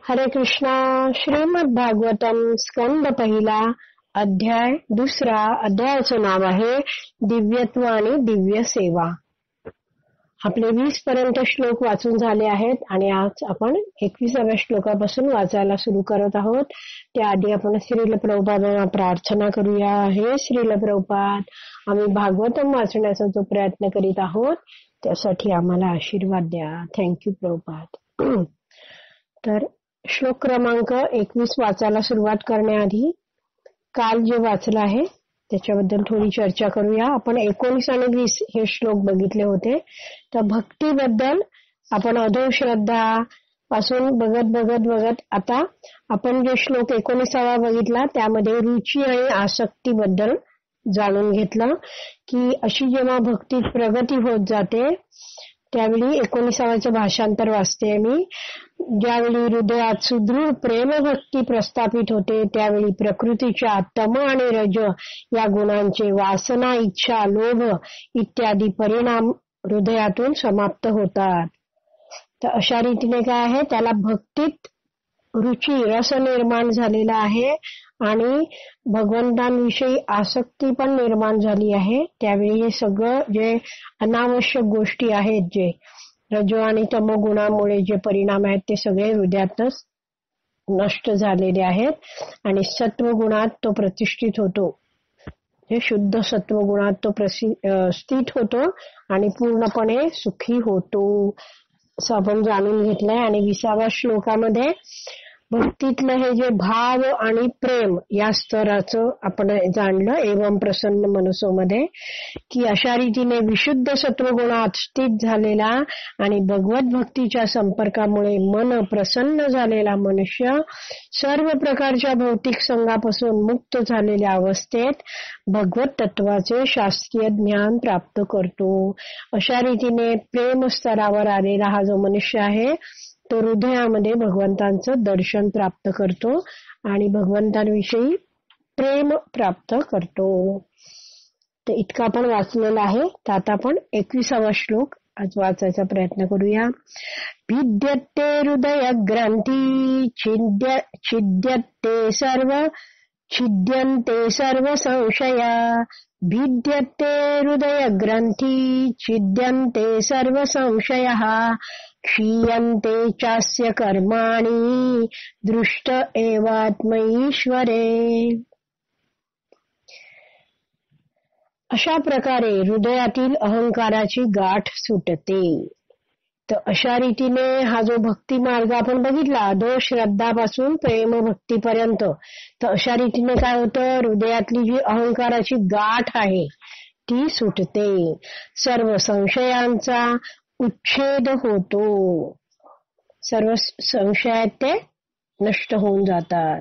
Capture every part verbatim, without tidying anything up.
हरे कृष्णा. श्रीमद भागवतम स्कंद पहिला अध्याय दुसरा. अध्यायाचं नाव आहे दिव्यत्व आणि दिव्य सेवा. आपले वीस पर्यंत श्लोक वाचून झाले आहेत आणि आज आपण एकविसाव्या श्लोकापासून वाचायला सुरू करत आहोत. त्याआधी आपण श्रील प्रभुपादांना प्रार्थना करूया. हे श्रील प्रभुपाद, आम्ही भागवतम वाचण्याचा जो प्रयत्न करीत आहोत त्यासाठी आम्हाला आशीर्वाद द्या. थँक्यू प्रभुपाद. तर श्लोक क्रमांक एकवीस वाचायला सुरुवात करण्याआधी काल जे वाचलं आहे त्याच्याबद्दल थोडी चर्चा करूया. आपण एकोणीस आणि वीस हे श्लोक बघितले होते. तर भक्तीबद्दल आपण अधोश्रद्धा पासून बघत बघत बघत आता आपण जे श्लोक एकोणीसावा बघितला त्यामध्ये रुची आणि आसक्ती बद्दल जाणून घेतलं की अशी जेव्हा भक्तीत प्रगती होत जाते त्यावेळी एकोणीसावाचं भाषांतर वाचते मी. ज्यावेळी हृदयात सुदृढ प्रेमभक्ती प्रस्थापित होते त्यावेळी प्रकृतीच्या तम आणि रज या गुणांचे वासना, इच्छा, लोभ इत्यादी परिणाम हृदयातून समाप्त होतात. तर अशा रीतीने काय आहे, त्याला भक्तीत रुची रस निर्माण झालेला आहे आणि भगवंतांविषयी आसक्ती पण निर्माण झाली आहे. त्यावेळी हे सगळं जे अनावश्यक गोष्टी आहेत, जे रजो आणि तमो गुणामुळे जे परिणाम आहेत ते सगळे हृदयातच नष्ट झालेले आहेत आणि सत्व गुणात तो प्रतिष्ठित होतो. हे शुद्ध सत्व गुणात तो स्थित होतो आणि पूर्णपणे सुखी होतो असं आपण जाणून घेतलंय. आणि विसाव्या श्लोकामध्ये भक्तीतलं हे जे भाव आणि प्रेम या स्तराचं आपण जाणलं. एवं प्रसन्न मनसोमध्ये की अशा रीतीने विशुद्ध सत्वगुणात स्थित झालेला आणि भगवत भक्तीच्या संपर्कामुळे मन प्रसन्न झालेला मनुष्य सर्व प्रकारच्या भौतिक संघापासून मुक्त झालेल्या अवस्थेत भगवत तत्वाचे शास्त्रीय ज्ञान प्राप्त करतो. अशा रीतीने प्रेम स्तरावर आलेला हा जो मनुष्य आहे तो हृदयामध्ये भगवंतांचं दर्शन प्राप्त करतो आणि भगवंतांविषयी प्रेम प्राप्त करतो. तर इतका आपण वाचलेला आहे. तर आता आपण एकविसावा श्लोक आज वाचायचा प्रयत्न करूया. भिद्यते हृदय ग्रंथी छिद्य छिद्यते सर्व छिद्यन्ते सर्व संशया. भिद्यते हृदय ग्रंथी छिद्यन्ते सर्व संशयः क्षीयन्ते चास्य कर्माणि दृष्ट एवात्मईश्वरे. अशा प्रकारे हृदयातील अहंकाराची गाठ सुटते. तर अशा रीतीने हा जो भक्ती मार्ग आपण बघितला अधो श्रद्धापासून प्रेम भक्तीपर्यंत, तर अशा रीतीने काय होतं, हृदयातली जी अहंकाराची गाठ आहे ती सुटते. सर्व संशयांचा उच्छेद होतो. सर्व संशय ते नष्ट होऊन जातात.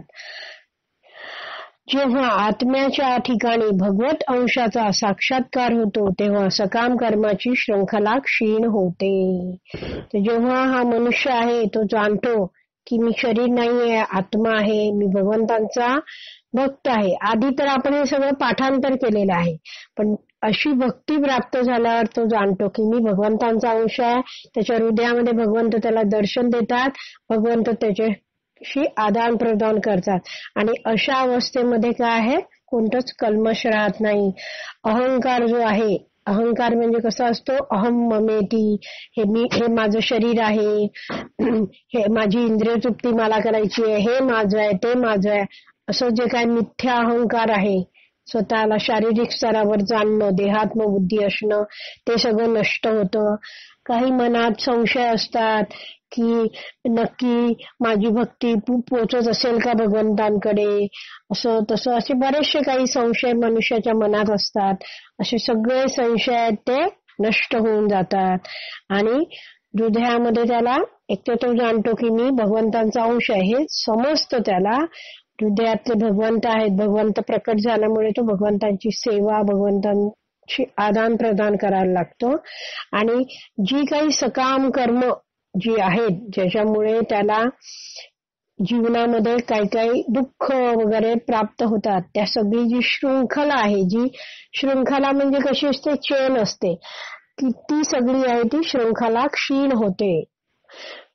जेव्हा आत्म्याच्या ठिकाणी भगवत अंशाचा साक्षात्कार होतो तेव्हा सकाम कर्माची श्रृंखला क्षीण होते. तर जेव्हा हा मनुष्य आहे तो जाणतो की मी शरीर नाहीये, आत्मा आहे, मी भगवंतांचा भक्त आहे. आधी तर आपण हे सगळं पाठांतर केलेलं आहे, पण अशी भक्ती प्राप्त झाल्यावर तो जाणतो की मी भगवंतांचा अंश आहे. त्याच्या हृदयामध्ये भगवंत त्याला दर्शन देतात, भगवंत त्याच्याशी आदान प्रदान करतात आणि अशा अवस्थेमध्ये काय आहे, कोणतंच कल्मश राहत नाही. अहंकार जो आहे, अहंकार म्हणजे कसा असतो, अहम ममेती, हे मी, हे माझं शरीर आहे, हे माझी इंद्रिय तृप्ती मला करायची आहे, हे माझं आहे, ते माझं आहे, असं जे काय मिथ्या अहंकार आहे, स्वतःला शारीरिक स्तरावर जाणणं, देहात्मबुद्धी असणं, ते सगळं नष्ट होतं. काही मनात संशय असतात की नक्की माझी भक्ती पोचत असेल का भगवंतांकडे, असं तसं असे बरेचसे काही संशय मनुष्याच्या मनात असतात. असे सगळे संशय आहेत ते नष्ट होऊन जातात आणि हृदयामध्ये त्याला एक तर तो जाणतो की मी भगवंतांचा अंश आहे, हे समजतं त्याला. हृदयातले भगवंत आहेत, भगवंत प्रकट झाल्यामुळे तो भगवंतांची सेवा, भगवंतांची आदान प्रदान करायला लागतो आणि जी काही सकाम कर्म जी आहेत ज्याच्यामुळे त्याला जीवनामध्ये काही काही दुःख वगैरे प्राप्त होतात, त्या सगळी जी शृंखला आहे, जी शृंखला म्हणजे कशी असते, चेन असते, की ती सगळी आहे ती शृंखला क्षीण होते.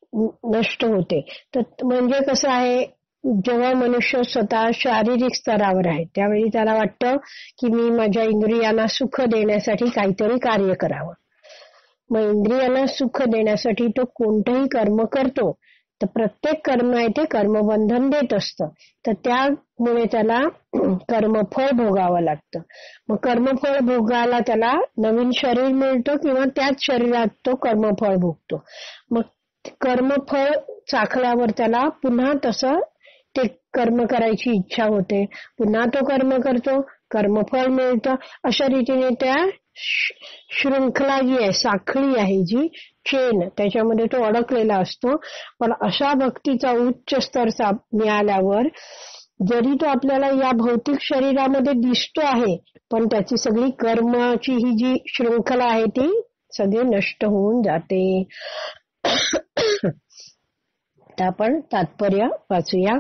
नष्ट होते. तर म्हणजे कसं आहे, जेव्हा मनुष्य स्वतः शारीरिक स्तरावर आहे त्यावेळी त्याला वाटतं की मी माझ्या इंद्रियांना सुख देण्यासाठी काहीतरी कार्य करावं. मग इंद्रियांना सुख देण्यासाठी तो कोणतंही कर्म करतो. तर प्रत्येक कर्म आहे ते कर्मबंधन देत असतं. तर त्यामुळे त्याला कर्मफळ भोगावं लागतं. मग कर्मफळ भोगायला त्याला नवीन शरीर मिळतं किंवा त्याच शरीरात तो कर्मफळ भोगतो. मग कर्मफळ चाखल्यावर त्याला पुन्हा तसं ते कर्म करायची इच्छा होते. पुन्हा तो कर्म करतो, कर्मफळ मिळतं. अशा रीतीने त्या शृंखला जी आहे, साखळी आहे जी चेन, त्याच्यामध्ये तो अडकलेला असतो. पण अशा भक्तीचा उच्च स्तर मिळाल्यावर जरी तो आपल्याला या भौतिक शरीरामध्ये दिसतो आहे, पण त्याची सगळी कर्माची ही जी शृंखला आहे ती सगळी नष्ट होऊन जाते. तर आपण तात्पर्य वाचूया.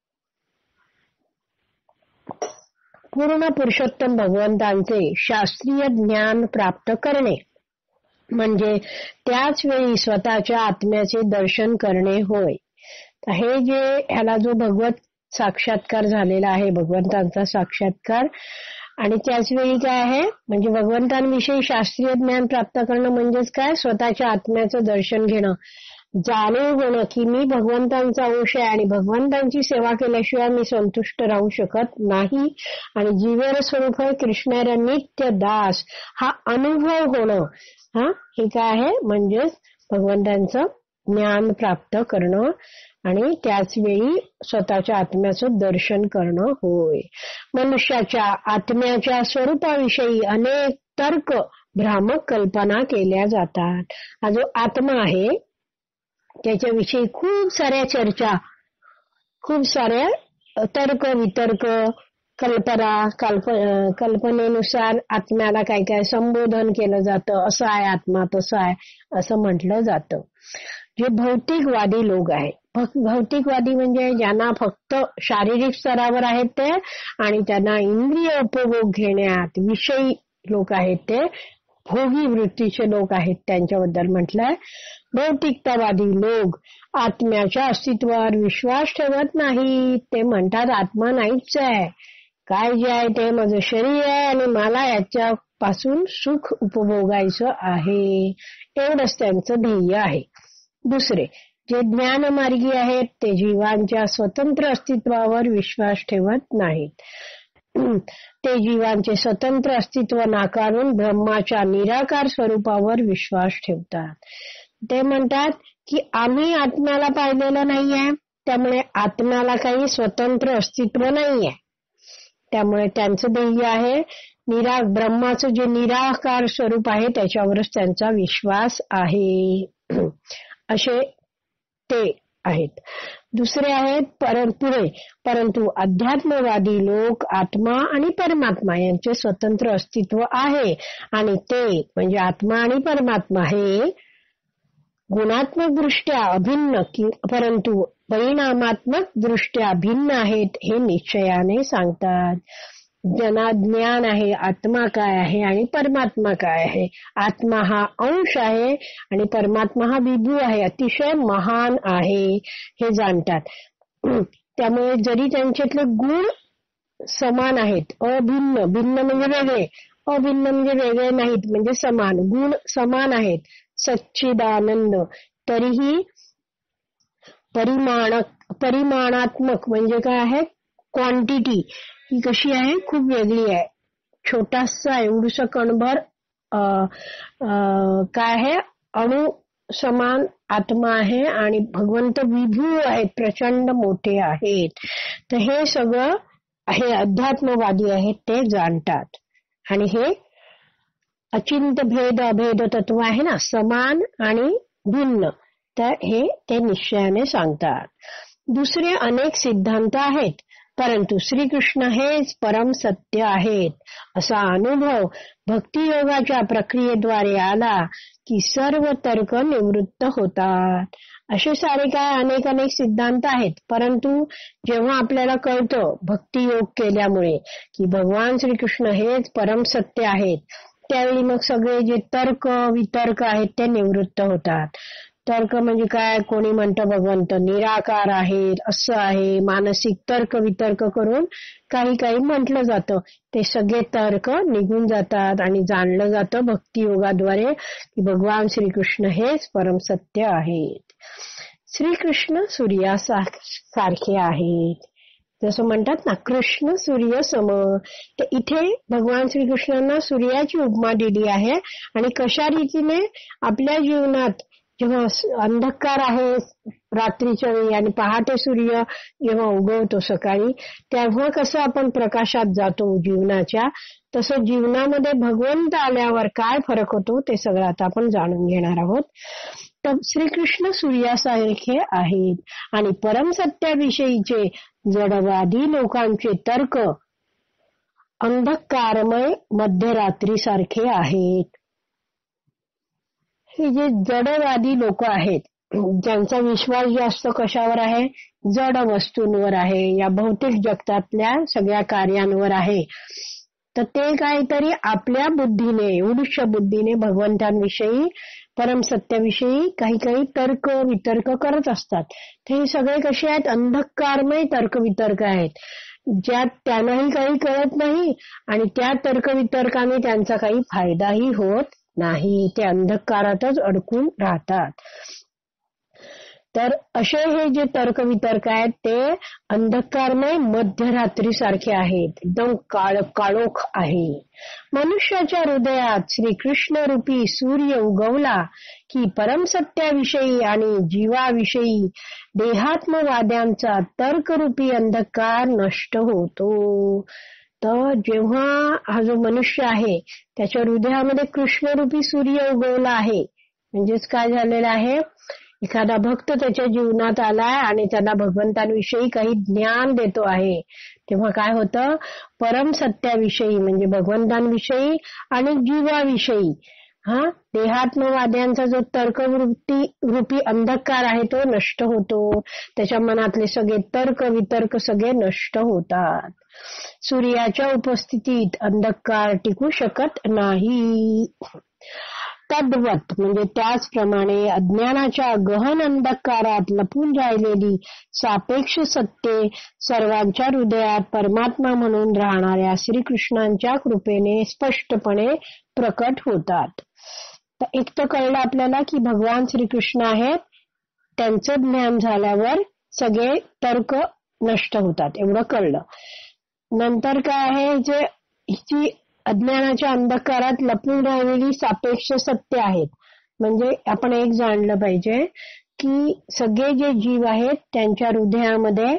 पूर्ण पुरुषोत्तम भगवंतांचे शास्त्रीय ज्ञान प्राप्त करणे म्हणजे त्याच वेळी स्वतःच्या आत्म्याचे दर्शन करणे होय. हे जे ह्याला जो भगवत साक्षात्कार झालेला आहे, भगवंतांचा साक्षात्कार, आणि त्याच वेळी काय आहे म्हणजे भगवंतांविषयी शास्त्रीय ज्ञान प्राप्त करणं म्हणजेच काय, स्वतःच्या आत्म्याचं दर्शन घेणं, जाणीव होणं की मी भगवंतांचा अंश आहे आणि भगवंतांची सेवा केल्याशिवाय मी संतुष्ट राहू शकत नाही आणि जीवेर स्वरूप कृष्णेर नित्य दास हा अनुभव होणं, हा हे काय आहे म्हणजेच भगवंतांचं ज्ञान प्राप्त करणं आणि त्याच वेळी स्वतःच्या आत्म्याचं दर्शन करणं होय. मनुष्याच्या आत्म्याच्या स्वरूपाविषयी अनेक तर्क भ्रामक कल्पना केल्या जातात. हा जो आत्मा आहे त्याच्याविषयी खूप साऱ्या चर्चा, खूप साऱ्या तर्क वितर्क, कल्पना, कल्प कल्पनेनुसार आत्म्याला काय काय संबोधन केलं जातं. असं आहे आत्मा, तसं आहे असं म्हटलं जातं. जे भौतिकवादी लोक आहेत, भौतिकवादी म्हणजे ज्यांना फक्त शारीरिक स्तरावर आहेत ते आणि त्यांना इंद्रिय उपभोग घेण्यात विषयी लोक आहेत, ते भोगी वृत्तीचे लोक आहेत, त्यांच्याबद्दल म्हटलंय. भौतिकतावादी लोक आत्म्याच्या अस्तित्वावर विश्वास ठेवत नाही. ते म्हणतात आत्मा नाहीच आहे, काय जे आहे ते माझं शरीर आहे आणि मला याच्या पासून सुख उपभोगायचं आहे, एवढंच त्यांचं ध्येय आहे. दुसरे जे ज्ञानमार्गी आहेत ते जीवांच्या स्वतंत्र अस्तित्वावर विश्वास ठेवत नाहीत. ते जीवांचे स्वतंत्र अस्तित्व नाकारून ब्रह्माच्या निराकार स्वरूपावर विश्वास ठेवतात. ते म्हणतात की आम्ही आत्म्याला पाहिलेलं नाहीये, त्यामुळे आत्म्याला काही स्वतंत्र अस्तित्व नाहीये. त्यामुळे त्यांचं ध्येय आहे निरा ब्रह्माचं जे निराकार स्वरूप आहे त्याच्यावरच त्यांचा विश्वास आहे. असे ते आहेत. दुसरे आहेत पुढे, परंतु अध्यात्मवादी लोक आत्मा आणि परमात्मा यांचे स्वतंत्र अस्तित्व आहे आणि ते म्हणजे आत्मा आणि परमात्मा हे गुणात्मक दृष्ट्या अभिन्न परंतु परिणामात्मक दृष्ट्या भिन्न आहेत हे निश्चयाने सांगतात. ज्यांना ज्ञान आहे आत्मा काय आहे आणि परमात्मा काय आहे, आत्मा हा अंश आहे आणि परमात्मा हा विभू आहे, अतिशय महान आहे हे जाणतात. त्यामुळे जरी त्यांच्यातले गुण समान आहेत, अभिन्न, भिन्न म्हणजे वेगळे, अभिन्न म्हणजे वेगळे नाहीत, म्हणजे समान, गुण समान आहेत, सच्चिदानंद, तरीही परिमाण परिमाणात्मक म्हणजे काय आहे, क्वांटिटी ही कशी आहे, खूप वेगळी आहे. छोटासा एवढूसा कणभर काय आहे, अणु समान आत्मा आहे आणि भगवंत विभू आहेत, प्रचंड मोठे आहेत. तर हे सगळं हे अध्यात्मवादी आहेत ते जाणतात. आणि हे अचिंत्य भेद अभेद तत्व आहे ना, समान आणि भिन्न, तर हे ते निश्चयाने सांगतात. दुसरे अनेक सिद्धांत आहेत, परंतु श्रीकृष्ण हेच परम सत्य आहेत असा अनुभव भक्तियोगाच्या प्रक्रियेद्वारे आला की सर्व तर्क निवृत्त होतात. असे सारे काय अनेक अनेक सिद्धांत आहेत, परंतु जेव्हा आपल्याला कळतं भक्तियोग केल्यामुळे की भगवान श्रीकृष्ण हेच परम सत्य आहेत, त्यावेळी मग सगळे जे तर्क वितर्क आहेत ते निवृत्त होतात. तर्क म्हणजे काय, कोणी म्हणतं भगवंत निराकार आहेत, असं आहे, मानसिक तर्क वितर्क करून काही काही म्हटलं जातं. ते सगळे तर्क निघून जातात आणि जाणलं जातं भक्तियोगाद्वारे की भगवान श्रीकृष्ण हेच परमसत्य आहेत. श्रीकृष्ण सूर्यासारखे आहेत. जसं म्हणतात ना, कृष्ण सूर्य सम. तर इथे भगवान श्रीकृष्णांना सूर्याची उपमा दिली आहे. आणि कशा रीतीने आपल्या जीवनात जेव्हा अंधकार आहे रात्रीच्या वेळी आणि पहाटे सूर्य जेव्हा उगवतो सकाळी, तेव्हा कसं आपण प्रकाशात जातो जीवनाच्या, तसं जीवनामध्ये भगवंत आल्यावर काय फरक होतो ते सगळं आता आपण जाणून घेणार आहोत. तर श्रीकृष्ण सूर्यासारखे आहेत आणि परमसत्याविषयीचे जडवादी लोकांचे तर्क अंधकारमय मध्यरात्री सारखे आहेत. हे जे जडवादी लोक आहेत, ज्यांचा विश्वास जास्त कशावर आहे, जड वस्तूंवर आहे, या भौतिक जगतातल्या सगळ्या कार्यांवर आहे, तर ते काहीतरी आपल्या बुद्धीने, एवढ्या बुद्धीने भगवंतांविषयी परमसत्याविषयी काही काही तर्क वितर्क करत असतात. ते सगळे कसे आहेत, अंधकारमय तर्क वितर्क आहेत, ज्यात त्यांनाही काही कळत नाही आणि त्या तर्क वितर्काने त्यांचा काही फायदाही होत नाही. ते अंधकारातच अडकून राहतात. तर असे हे जे तर्क वितर्क आहेत ते अंधकारमय मध्यरात्री सारखे आहेत, एकदम काळ काळोख आहे. मनुष्याच्या हृदयात श्रीकृष्ण रूपी सूर्य उगवला की परमसत्याविषयी आणि जीवाविषयी देहात्मवाद्यांचा तर्करूपी अंधकार नष्ट होतो. तर जेव्हा हा जो मनुष्य आहे त्याच्या हृदयामध्ये कृष्णरूपी सूर्य उगवला आहे, म्हणजेच काय झालेलं आहे, एखादा भक्त त्याच्या जीवनात आलाय आणि त्याला भगवंतांविषयी काही ज्ञान देतो आहे, तेव्हा काय होतं, परम सत्याविषयी म्हणजे भगवंतांविषयी आणि जीवाविषयी हा देहात्मवाद्यांचा जो तर्कवृत्ती रूपी अंधकार आहे तो नष्ट होतो. त्याच्या मनातले सगळे तर्क वितर्क सगळे नष्ट होतात. सूर्याच्या उपस्थितीत अंधकार टिकू शकत नाही. तद्वत म्हणजे त्याचप्रमाणे अज्ञानाच्या गहन अंधकारात लपून राहिलेली सापेक्ष सत्ये सर्वांच्या हृदयात परमात्मा म्हणून राहणाऱ्या श्रीकृष्णांच्या कृपेने स्पष्टपणे प्रकट होतात. तर एक तर कळलं आपल्याला की भगवान श्रीकृष्ण आहेत, त्यांचं ज्ञान झाल्यावर सगळे तर्क नष्ट होतात, एवढं कळलं. नंतर काय आहे, जे हिची अज्ञानाच्या अंधकारात लपून राहिलेली सापेक्ष सत्य आहेत. म्हणजे आपण एक जाणलं पाहिजे की सगळे जे जीव आहेत त्यांच्या हृदयामध्ये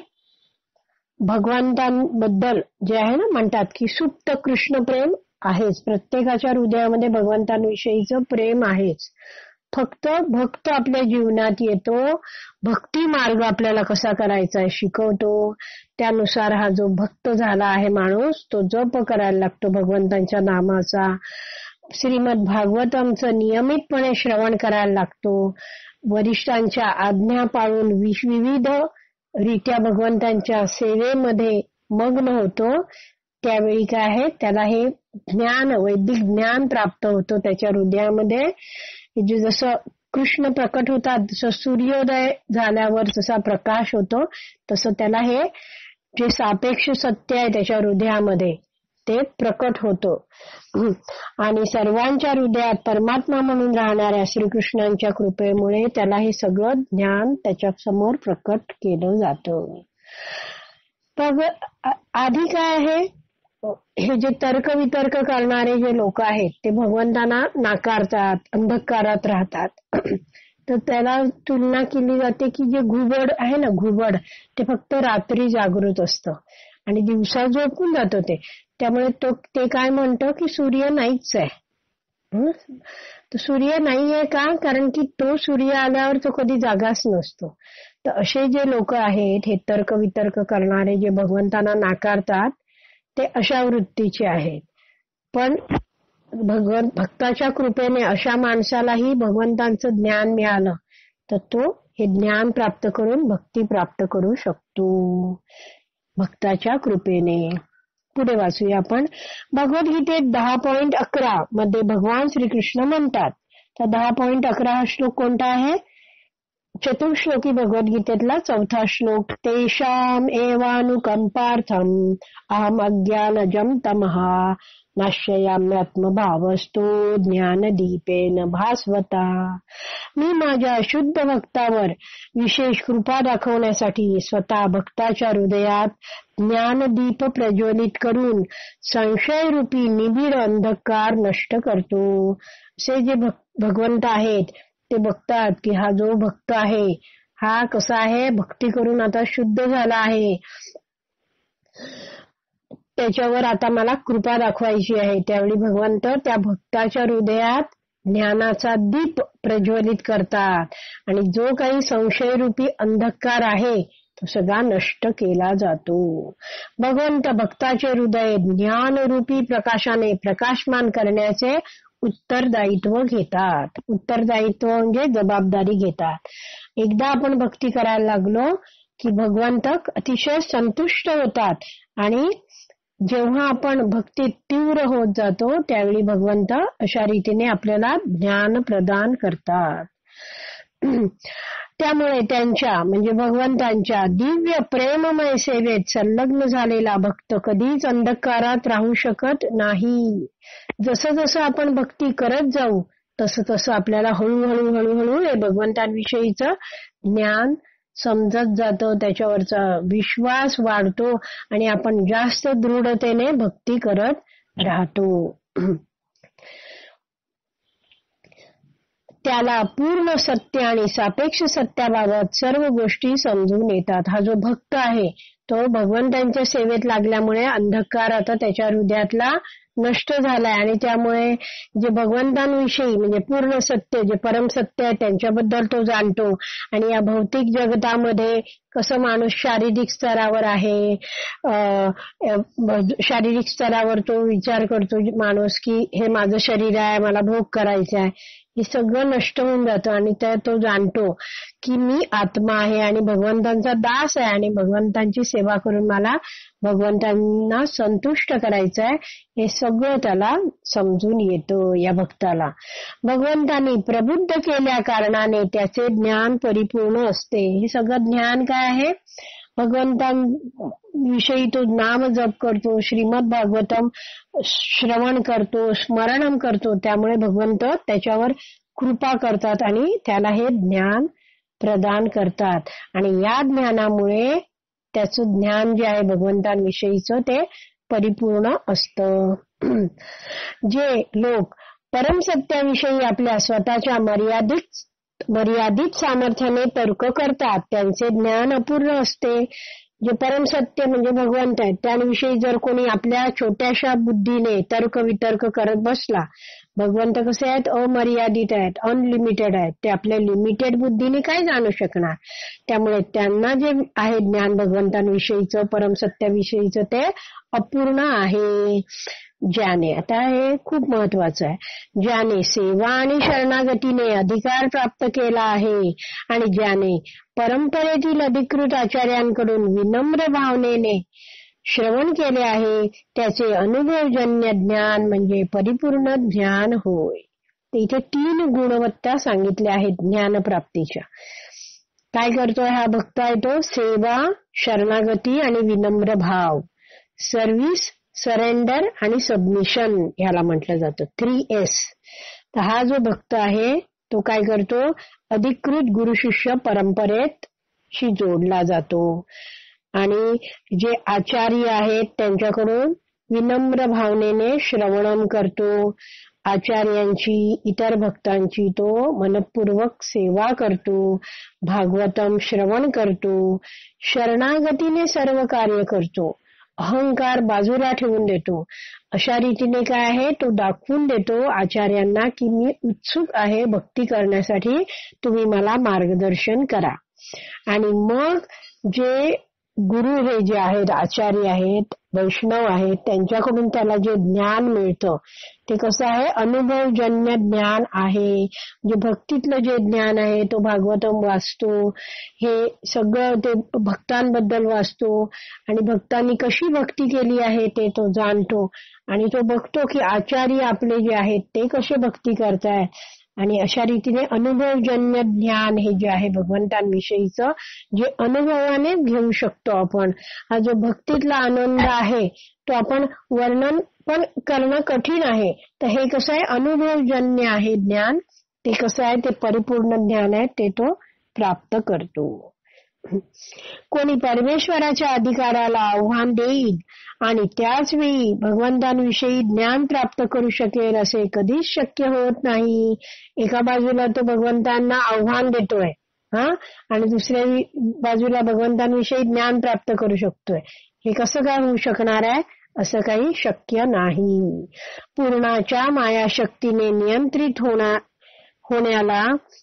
भगवंतांबद्दल जे आहे ना, म्हणतात की सुप्त कृष्ण प्रेम आहेच. प्रत्येकाच्या हृदयामध्ये भगवंतांविषयीचं प्रेम आहेच. फक्त भक्त आपल्या जीवनात येतो, भक्ती मार्ग आपल्याला कसा करायचा आहे शिकवतो. त्यानुसार हा जो भक्त झाला आहे माणूस तो जप करायला लागतो भगवंतांच्या नामाचा. श्रीमद भागवतमचं नियमितपणे श्रवण करायला लागतो. वरिष्ठांच्या आज्ञा पाळून विविध रीत्या भगवंतांच्या सेवेमध्ये मग्न होतो. त्यावेळी काय आहे, त्याला हे ज्ञान, वैदिक ज्ञान प्राप्त होतं त्याच्या हृदयामध्ये. जे जसं कृष्ण प्रकट होतात, जसं सूर्योदय झाल्यावर जसा प्रकाश होतो, तसं त्याला हे जे सापेक्ष सत्य आहे त्याच्या हृदयामध्ये ते प्रकट होतो. आणि सर्वांच्या हृदयात परमात्मा म्हणून राहणाऱ्या श्रीकृष्णांच्या कृपेमुळे त्याला हे सगळं ज्ञान त्याच्या समोर प्रकट केलं जातं. तर आधी काय आहे, हे जे तर्क वितर्क करणारे जे लोक आहेत ते भगवंतांना नाकारतात, अंधकारात राहतात. तर त्याला तुलना केली जाते की जे घुबड आहे ना, घुबड ते फक्त रात्री जागृत असतं आणि दिवसा झोपून जातो ते. त्यामुळे तो ते काय म्हणतो की सूर्य नाहीच आहे. तर सूर्य नाहीये का, कारण की तो सूर्य आल्यावर तो कधी जागाच नसतो. तर असे जे लोक आहेत हे तर्क वितर्क करणारे जे भगवंतांना नाकारतात ते अशा वृत्तीचे आहेत. पण भगवंत भक्ताच्या कृपेने अशा माणसालाही भगवंतांचं ज्ञान मिळालं तर तो हे ज्ञान प्राप्त करून भक्ती प्राप्त करू शकतो भक्ताच्या कृपेने. पुढे वाचूया आपण. भगवद्गीतेत दहा पॉइंट अकरा मध्ये भगवान श्रीकृष्ण म्हणतात. तर दहा पॉइंट अकरा हा श्लोक कोणता आहे, चतुर्श्लोकी भगवद्गीतेतला चौथा श्लोक, तेषाम एवानुकंपार्थम अहम अज्ञानजम तमः नाशयाम्यात्मभावस्तु ज्ञानदीपेन भास्वता. मी माझ्या शुद्ध भक्तावर विशेष कृपा दाखवण्यासाठी स्वतः भक्ताच्या हृदयात ज्ञानदीप प्रज्वलित करून संशयरूपी निबिड अंधकार नष्ट करतो. असे जे भगवंत आहेत ते बघतात की हा जो भक्त आहे हा कसा आहे, भक्ती करून आता शुद्ध झाला आहे, त्याच्यावर आता मला कृपा दाखवायची आहे. त्यावेळी भगवंत त्या भक्ताच्या हृदयात ज्ञानाचा दीप प्रज्वलित करतात आणि जो काही संशयरूपी अंधकार आहे तो सगळा नष्ट केला जातो. भगवंत भक्ताचे हृदय ज्ञानरूपी प्रकाशाने प्रकाशमान करण्याचे उत्तरदायित्व घेतात. उत्तरदायित्व म्हणजे जबाबदारी घेतात. एकदा आपण भक्ती करायला लागलो की भगवंत अतिशय संतुष्ट होतात आणि जेव्हा आपण भक्तीत तीव्र होत जातो त्यावेळी भगवंत अशा रीतीने आपल्याला ज्ञान प्रदान करतात. त्यामुळे त्यांच्या म्हणजे भगवंतांच्या दिव्य प्रेममय सेवेत संलग्न झालेला भक्त कधीच अंधकारात राहू शकत नाही. जसं जसं आपण भक्ती करत जाऊ तसं तसं आपल्याला हळूहळू हळूहळू हे भगवंतांविषयीचं ज्ञान समजत जातं, त्याच्यावरचा विश्वास वाढतो आणि आपण जास्त दृढतेने भक्ती करत राहतो. त्याला पूर्ण सत्य आणि सापेक्ष सत्याबाबत सर्व गोष्टी समजून येतात. हा जो भक्त आहे तो भगवंतांच्या सेवेत लागल्यामुळे अंधकार आता त्याच्या हृदयातला नष्ट झालाय आणि त्यामुळे जे भगवंतांविषयी म्हणजे पूर्ण सत्य जे परमसत्य आहे त्यांच्याबद्दल तो जाणतो. आणि या भौतिक जगतामध्ये कसं माणूस शारीरिक स्तरावर आहे, शारीरिक स्तरावर तो विचार करतो माणूस की हे माझं शरीर आहे, मला भोग करायचा आहे, हे सगळं नष्ट होऊन जातं आणि त्यात तो जाणतो की मी आत्मा आहे आणि भगवंतांचा दास आहे आणि भगवंतांची सेवा करून मला भगवंतांना संतुष्ट करायचं आहे, हे सगळं त्याला समजून येतं या भक्ताला. भगवंतांनी प्रबुद्ध केल्या कारणाने त्याचे ज्ञान परिपूर्ण असते. हे सगळं ज्ञान काय आहे, भगवंतांविषयी तो नाम जप करतो, श्रीमद भागवतम श्रवण करतो, स्मरणम करतो, त्यामुळे भगवंत त्याच्यावर कृपा करतात आणि त्याला हे ज्ञान प्रदान करतात. आणि या ज्ञानामुळे त्याचं ज्ञान जे आहे भगवंतांविषयीचं ते परिपूर्ण असतं. जे लोक परमसत्याविषयी आपल्या स्वतःच्या मर्यादित मर्यादित सामर्थ्याने तर्क करतात त्यांचे ज्ञान अपूर्ण असते. जे परमसत्य म्हणजे भगवंत आहेत त्यांविषयी जर कोणी आपल्या छोट्याशा बुद्धीने तर्क वितर्क करत बसला, भगवंत कसे आहेत, अमर्यादित आहेत, अनलिमिटेड आहेत, ते आपल्या लिमिटेड बुद्धीने काय जाणू शकणार. त्यामुळे त्यांना जे आहे ज्ञान भगवंतांविषयीचं परमसत्याविषयीचं ते अपूर्ण आहे. ज्याने, आता हे खूप महत्वाचं आहे, ज्याने सेवा आणि शरणागतीने अधिकार प्राप्त केला आहे आणि ज्याने परंपरेतील अधिकृत आचार्यांकडून विनम्र भावनेने श्रवण केले आहे त्याचे अनुभवजन्य ज्ञान म्हणजे परिपूर्ण ज्ञान होय. इथे तीन गुणवत्ता सांगितल्या आहेत ज्ञानप्राप्तीच्या. काय करतोय हा भक्त आहे तो, सेवा, शरणागती आणि विनम्र भाव, सर्व्हिस, सरेंडर आणि सबमिशन ह्याला म्हटलं जातं, थ्री एस. तर हा जो भक्त आहे तो काय करतो, अधिकृत गुरु शिष्य परंपरेत शी जोडला जातो आणि जे आचार्य आहेत त्यांच्याकडून विनम्र भावनेने श्रवणम करतो. आचार्यांची, इतर भक्तांची तो मनपूर्वक सेवा करतो, भागवतम श्रवण करतो, शरणागतीने सर्व कार्य करतो, अहंकार बाजूला ठेवून देतो. अशा रीतीने काय आहे तो दाखवून देतो आचार्यांना की मी उत्सुक आहे भक्ती करण्यासाठी, तुम्ही मला मार्गदर्शन करा. आणि मग जे गुरु हे जे आहेत, आचार्य आहेत, वैष्णव आहेत, त्यांच्याकडून त्याला जे ज्ञान मिळतं ते कसं आहे, अनुभवजन्य ज्ञान आहे. जे भक्तीतलं जे ज्ञान आहे तो भागवतम वाचतो, हे सगळं ते भक्तांबद्दल वाचतो आणि भक्तांनी कशी भक्ती केली आहे ते तो जाणतो आणि तो बघतो की आचार्य आपले जे आहेत ते कसे भक्ती करतायत आणि अशा रीतीने अनुभवजन्य ज्ञान हे जे आहे भगवंतांविषयीचं, जे अनुभवाने घेऊ शकतो आपण. हा जो भक्तीतला आनंद आहे तो आपण वर्णन पण करणं कठीण आहे. तर हे कसं आहे, अनुभवजन्य आहे ज्ञान. ते कसं आहे, ते परिपूर्ण ज्ञान आहे, ते तो प्राप्त करतो. कोणी परमेश्वराच्या अधिकाराला आव्हान देईल आणि त्याच वेळी भगवंतांविषयी ज्ञान प्राप्त करू शकेल असे कधीच शक्य होत नाही. एका बाजूला तो भगवंतांना आव्हान देतोय हा आणि दुसऱ्या बाजूला भगवंतांविषयी ज्ञान प्राप्त करू शकतोय. हे कसं काय होऊ शकणार आहे? असं काही शक्य नाही. पूर्णाच्या मायाशक्तीने नियंत्रित होणार होण्याला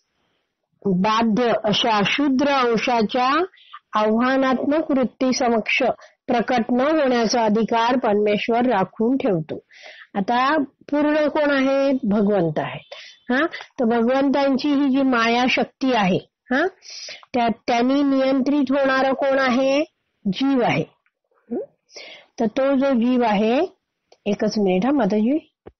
बाध्य अशा शूद्र अंशाच्या आव्हानात्मक वृत्ती समक्ष प्रकट न होण्याचा अधिकार परमेश्वर राखून ठेवतो. आता पूर्ण कोण आहे? भगवंत आहेत. हा तर भगवंतांची ही जी माया शक्ती आहे हा त्या त्यांनी नियंत्रित होणार कोण आहे? जीव आहे. तर तो जो जीव आहे, एकच मिनिट हा माताजी.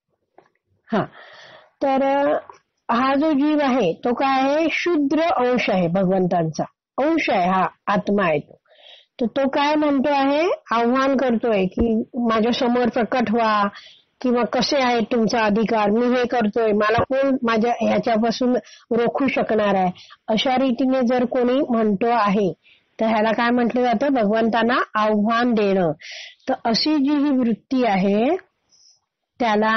हा तर हा जो जीव आहे तो काय आहे? शूद्र अंश आहे, भगवंतांचा अंश आहे, हा आत्मा आहे तो. तर तो काय म्हणतो आहे? आव्हान करतोय की माझ्या समोर प्रकट व्हा, किंवा कसे आहे तुमचा अधिकार, मी हे करतोय, मला कोण माझ्या ह्याच्यापासून रोखू शकणार आहे. अशा रीतीने जर कोणी म्हणतो आहे तर ह्याला काय म्हटलं जातं? भगवंतांना आव्हान देणं. तर अशी जी ही वृत्ती आहे त्याला,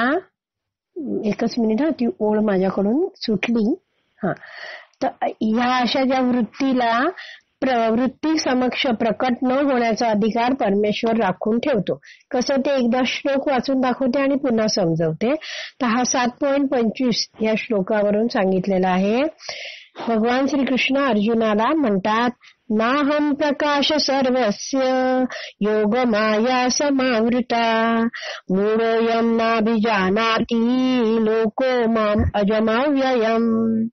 एकच मिनिट हा, ती ओळ माझ्याकडून सुटली. हा तर ह्या अशा ज्या वृत्तीला प्रवृत्ती समक्ष प्रकट न होण्याचा अधिकार परमेश्वर राखून ठेवतो. कसं ते एकदा श्लोक वाचून दाखवते आणि पुन्हा समजवते. तर हा सात पॉइंट पंचवीस या श्लोकावरून सांगितलेला आहे. भगवान श्रीकृष्ण अर्जुनाला म्हणतात, नाहम प्रकाश सर्वस्य योग माया समावृता मूढोऽयं नाभिजानाति लोको माम अजमाव्ययम्.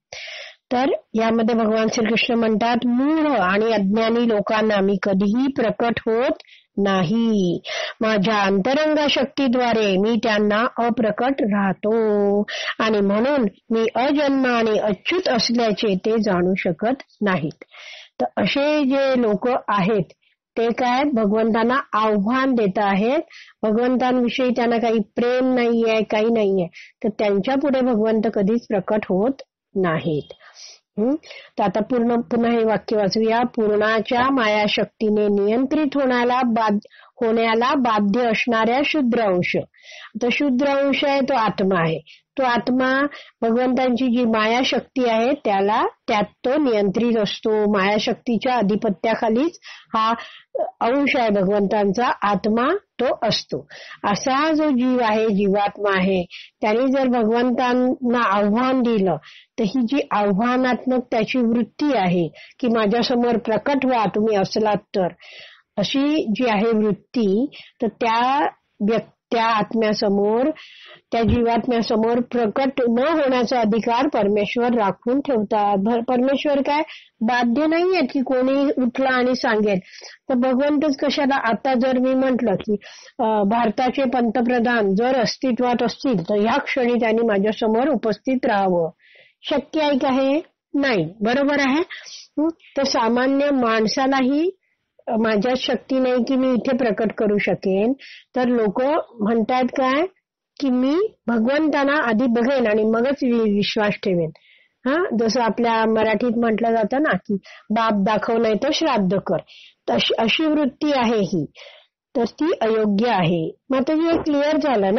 तर यामध्ये भगवान श्रीकृष्ण म्हणतात, मूढ आणि अज्ञानी लोकांना मी कधीही प्रकट होत नाही. माझ्या अंतरंग शक्तीद्वारे मी त्यांना अप्रकट राहतो आणि म्हणून मी अजन्म आणि अच्युत असल्याचे ते जाणू शकत नाहीत. तर असे जे लोक आहेत ते काय भगवंतांना आव्हान देत आहेत. भगवंतांविषयी त्यांना काही प्रेम नाहीये, काही नाहीये, तर त्यांच्या पुढे भगवंत कधीच प्रकट होत नाहीत. हम्म तर आता पूर्ण पुन्हा हे वाक्य वाचूया. पूर्णाच्या मायाशक्तीने नियंत्रित होण्याला बाध्य होण्याला बाध्य असणाऱ्या शूद्र अंश. तो शूद्र अंश आहे तो आत्मा आहे. तो आत्मा भगवंतांची जी मायाशक्ती आहे त्याला त्यात तो नियंत्रित असतो. मायाशक्तीच्या अधिपत्याखालीच हा अंश आहे भगवंतांचा, आत्मा तो असतो. असा जो जीव आहे, जीवात्मा आहे, त्याने जर भगवंतांना आव्हान दिलं तर ही जी आव्हानात्मक त्याची वृत्ती आहे की माझ्या समोर प्रकट व्हा तुम्ही असलात तर, अशी जी आहे वृत्ती, तर त्या व्यक्ती त्या आत्म्यासमोर, त्या जीवात्म्यासमोर प्रकट न होण्याचा अधिकार परमेश्वर राखून ठेवतात. परमेश्वर काय बाध्य नाहीये की कोणी उठला आणि सांगेल. तर भगवंतच कशाला, आता जर मी म्हटलं की भारताचे पंतप्रधान जर अस्तित्वात असतील तर ह्या क्षणी त्यांनी माझ्या समोर उपस्थित राहावं, शक्य आहे का? हे नाही. बरोबर आहे. तर सामान्य माणसालाही माझ्यात शक्ती नाही की मी इथे प्रकट करू शकेन. तर लोक म्हणतात काय की मी भगवंतांना आधी बघेन आणि मगच विश्वास ठेवेन. हा जसं आपल्या मराठीत म्हटलं जातं ना की बाप दाखव नाही तर श्राद्ध कर. तशी अशी वृत्ती आहे ही, तर ती अयोग्य आहे. मग आता हे क्लिअर झालं ना?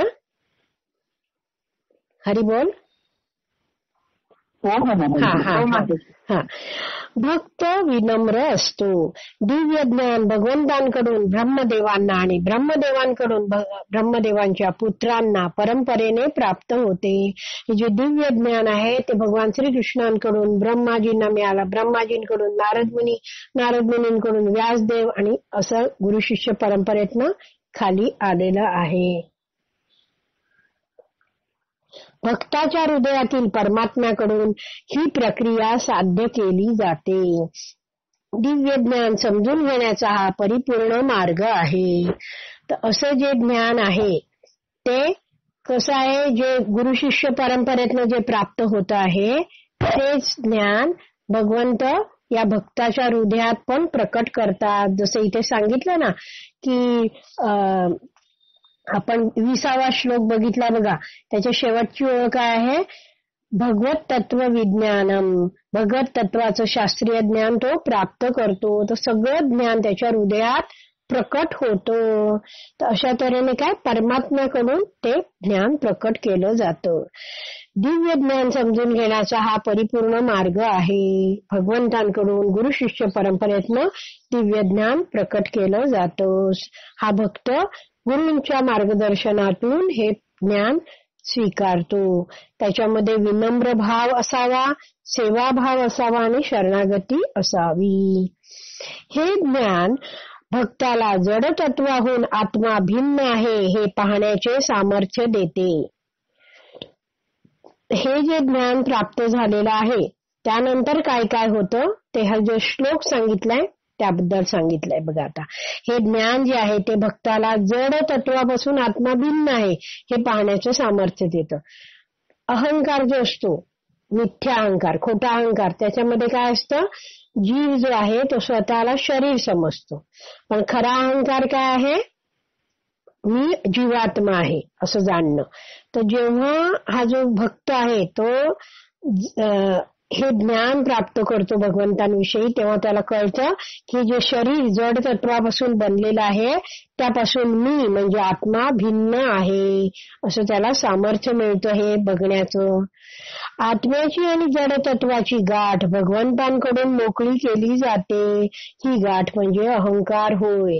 हरी बोल. हा हा हा भक्त विनम्र असतो. दिव्य ज्ञान भगवंतांकडून ब्रह्मदेवांना आणि ब्रह्मदेवांकडून ब्रह्मदेवांच्या पुत्रांना परंपरेने प्राप्त होते. हे जे दिव्य ज्ञान आहे ते भगवान श्रीकृष्णांकडून ब्रह्माजींना मिळालं, ब्रह्माजींकडून नारद मुनी, नारद मुनींकडून व्यासदेव, आणि असं गुरु शिष्य परंपरेतनं खाली आलेलं आहे. भक्ताच्या हृदयातील परमात्म्याकडून ही प्रक्रिया साध्य केली जाते. दिव्य ज्ञान समजून घेण्याचा हा परिपूर्ण मार्ग आहे. तर असं जे ज्ञान आहे ते कसं आहे, जे गुरु शिष्य परंपरेतनं जे प्राप्त होत आहे तेच ज्ञान भगवंत या भक्ताच्या हृदयात पण प्रकट करतात. जसं इथे सांगितलं ना की अं, आपण विसावा श्लोक बघितला बघा, त्याच्या शेवटची ओळ काय आहे, भगवत तत्व विज्ञानम, भगवत तत्वाचं शास्त्रीय ज्ञान तो प्राप्त करतो. तर सगळं ज्ञान त्याच्या हृदयात प्रकट होतो. तर अशा तऱ्हेने काय परमात्म्याकडून ते ज्ञान प्रकट केलं जातं. दिव्य ज्ञान समजून घेण्याचा हा परिपूर्ण मार्ग आहे. भगवंतांकडून गुरु शिष्य परंपरेतनं दिव्य ज्ञान प्रकट केलं जातं. हा भक्त गुरूंच्या मार्गदर्शनातून हे ज्ञान स्वीकारतो. त्याच्यामध्ये विनम्र भाव असावा, सेवाभाव असावा आणि शरणागती असावी. हे ज्ञान भक्ताला जड तत्वाहून आत्मा भिन्न आहे हे पाहण्याचे सामर्थ्य देते. हे जे ज्ञान प्राप्त झालेलं आहे त्यानंतर काय काय होतं ते हा जो श्लोक सांगितलाय त्याबद्दल सांगितलंय बघा. आता हे ज्ञान जे आहे ते भक्ताला जड तत्वापासून आत्मा भिन्न आहे हे पाहण्याचं सामर्थ्य देतं. अहंकार जो असतो, मिथ्या अहंकार, खोटा अहंकार, त्याच्यामध्ये काय असतं, जीव जो आहे तो स्वतःला शरीर समजतो. पण खरा अहंकार काय आहे, मी जीवात्मा आहे असं जाणणं. तर जेव्हा हा जो भक्त आहे तो हे ज्ञान प्राप्त करतो भगवंतांविषयी, तेव्हा त्याला कळतं की जे शरीर जड तत्वापासून बनलेलं आहे त्यापासून मी म्हणजे आत्मा भिन्न आहे असं त्याला सामर्थ्य मिळतं हे बघण्याचं. आत्म्याची आणि जड तत्वाची गाठ भगवंतांकडून मोकळी केली जाते. ही गाठ म्हणजे अहंकार होय.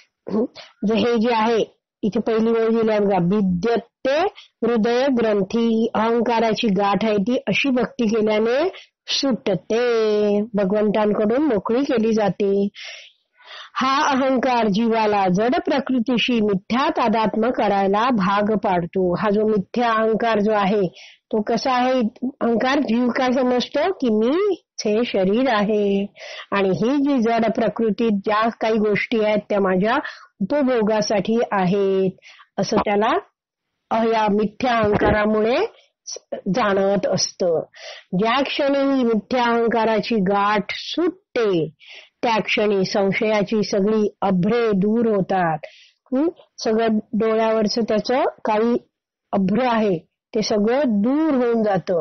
हे जे आहे इथे पहिली वेळ दिली बघा, विद्यते हृदय ग्रंथी, अहंकाराची गाठ आहे ती अशी भक्ती केल्याने सुटते, भगवंतांकडून मोकळी केली जाते. हा अहंकार जीवाला जड प्रकृतीशी मिथ्या तादात्म्य करायला भाग पाडतो. हा जो मिथ्या अहंकार जो आहे तो कसा आहे, अहंकार जीव काय समजतो की मी हे शरीर आहे आणि ही जी जड प्रकृतीत ज्या काही गोष्टी आहेत त्या माझ्या उपभोगासाठी आहेत असं त्याला या मिथ्या अहंकारामुळे जाणवत असतं. ज्या क्षणी ही मिथ्या अहंकाराची गाठ सुटते त्या क्षणी संशयाची सगळी अभ्रे दूर होतात. सगळं डोळ्यावरचं त्याचं काही अभ्र आहे ते सगळं दूर होऊन जातं.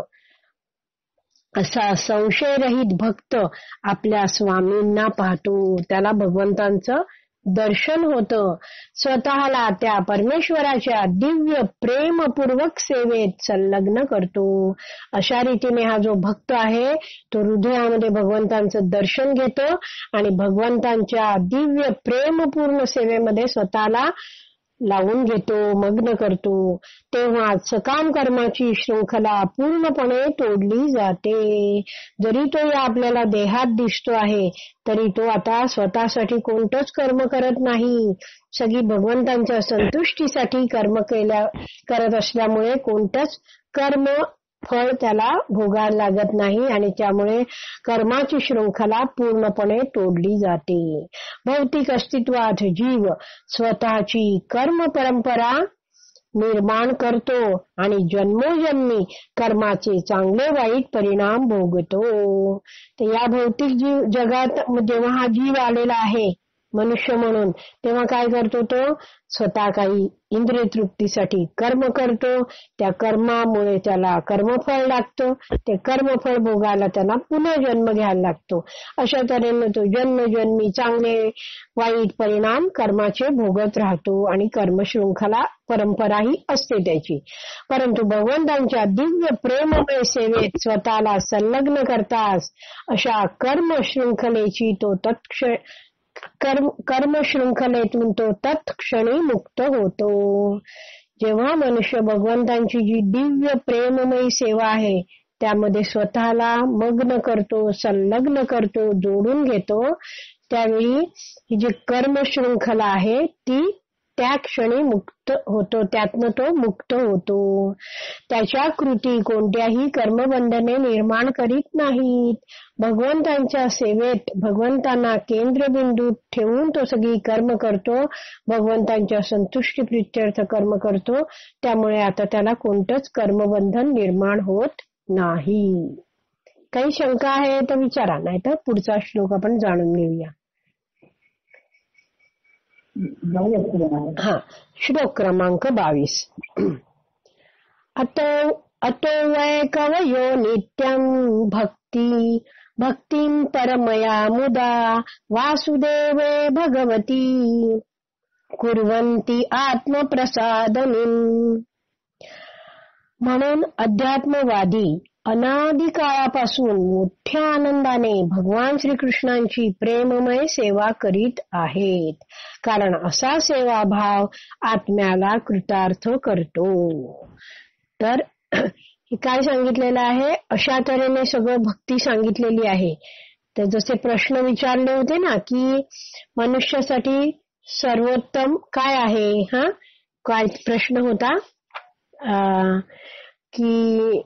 असा संशयरहित भक्त आपल्या स्वामींना पाहतो, त्याला भगवंतांचं दर्शन होतं. स्वतःला त्या परमेश्वराच्या दिव्य प्रेमपूर्वक सेवेत संलग्न करतो. अशा रीतीने हा जो भक्त आहे तो हृदयामध्ये भगवंतांचं दर्शन घेतो आणि भगवंतांच्या दिव्य प्रेमपूर्ण सेवेमध्ये स्वतःला लावून घेतो, मग्न करतो. तेव्हा सकाम कर्माची शृंखला पूर्णपणे तोडली जाते. जरी तो या आपल्याला देहात दिसतो आहे तरी तो आता स्वतःसाठी कोणतंच कर्म करत नाही. सगळी भगवंतांच्या संतुष्टीसाठी कर्म केल्या करत असल्यामुळे कोणतंच कर्म फळ त्याला भोगायला लागत नाही आणि त्यामुळे कर्माची शृंखला पूर्णपणे तोडली जाते. भौतिक अस्तित्वात जीव स्वतःची कर्म परंपरा निर्माण करतो आणि जन्मोजन्मी कर्माचे चांगले वाईट परिणाम भोगतो. तर या भौतिक जीव जगात जेव्हा हा जीव आलेला आहे मनुष्य म्हणून, तेव्हा काय करतो तो स्वतः काही इंद्रिय तृप्तीसाठी कर्म करतो. त्या कर्मामुळे त्याला कर्मफळ लागतं. ते कर्मफळ भोगायला त्याला पुन्हा जन्म घ्यायला लागतो. अशा तऱ्हेने तो जन्मजन्मी चांगले वाईट परिणाम कर्माचे भोगत राहतो आणि कर्मशृंखला परंपराही असते त्याची. परंतु भगवंतांच्या दिव्य प्रेममय सेवेत स्वतःला संलग्न करताच अशा कर्मशृंखलेची तो तत्क्ष कर्म कर्म शृंखलेतून तो तत्क्षणी मुक्त होतो. जेव्हा मनुष्य भगवंतांची जी दिव्य प्रेममयी सेवा आहे त्यामध्ये स्वतःला मग्न करतो, संलग्न करतो, जोडून घेतो, त्यावेळी ही जी कर्म शृंखला आहे ती त्या क्षणी मुक्त होतो, त्यातनं तो मुक्त होतो. त्याच्या कृती कोणत्याही कर्मबंधने निर्माण करीत नाहीत. भगवंतांच्या सेवेत भगवंतांना केंद्रबिंदू ठेवून तो सगळी कर्म करतो, भगवंतांच्या संतुष्टी प्रित्यर्थ कर्म करतो. त्यामुळे आता त्याला कोणतंच कर्मबंधन निर्माण होत नाही. काही शंका आहे तर विचारा, नाही तर पुढचा श्लोक आपण जाणून घेऊया. हा, श्लोक क्रमांक बावीस. अतो अतो वै कवयो नित्यं भक्ती भक्तिं परमया मुदा वासुदेवे भगवती कुर्वन्ति आत्मप्रसादनीं. म्हणून अध्यात्मवादी अनादी काळापासून मोठ्या आनंदाने भगवान श्रीकृष्णांची प्रेममय सेवा करीत आहेत, कारण असा सेवाभाव आत्म्याला कृतार्थ करतो. तर हे काय सांगितलेलं आहे, अशा तऱ्हेने सगळं भक्ती सांगितलेली आहे. तर जसे प्रश्न विचारले होते ना, की मनुष्यासाठी सर्वोत्तम काय आहे, हा काय प्रश्न होता, की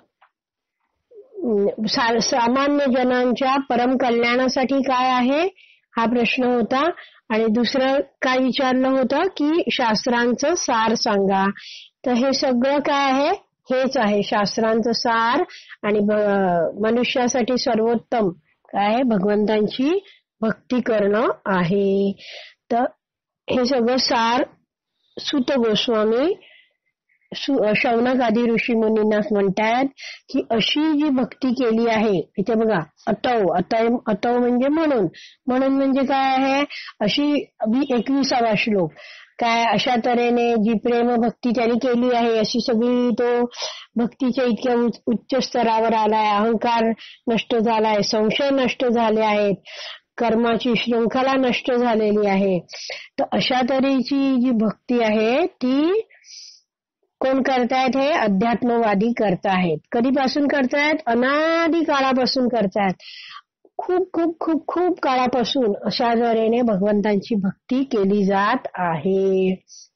सामान्य जनांच्या परम कल्याणासाठी काय आहे, हा प्रश्न होता. आणि दुसरं काय विचारलं होतं, की शास्त्रांचं सार सांगा. तर हे सगळं काय आहे, हेच आहे शास्त्रांचं सार. आणि मनुष्यासाठी सर्वोत्तम काय आहे, भगवंतांची भक्ती करणं आहे. तर हे सगळं सार सूत गोस्वामी शौनक आदी ऋषी मुनींना म्हणतात, की अशी जी भक्ती केली आहे, इथे बघा अतव अतव अतव म्हणजे म्हणून म्हणून म्हणजे काय आहे, अशी एकविसावा श्लोक काय, अशा तऱ्हेने जी प्रेम भक्ती त्यांनी केली आहे, अशी सगळी तो भक्तीच्या इतक्या उच्च स्तरावर आलाय, अहंकार नष्ट झालाय, संशय नष्ट झाले आहेत, कर्माची शृंखला नष्ट झालेली आहे. तर अशा तऱ्हेची जी भक्ती आहे ती कोण करतायत, हे अध्यात्मवादी करतायत. कधीपासून करतायत, अनादी काळापासून करतायत. खूप खूप खूप खूप काळापासून अशा तऱ्हेने भगवंतांची भक्ती केली जात आहे.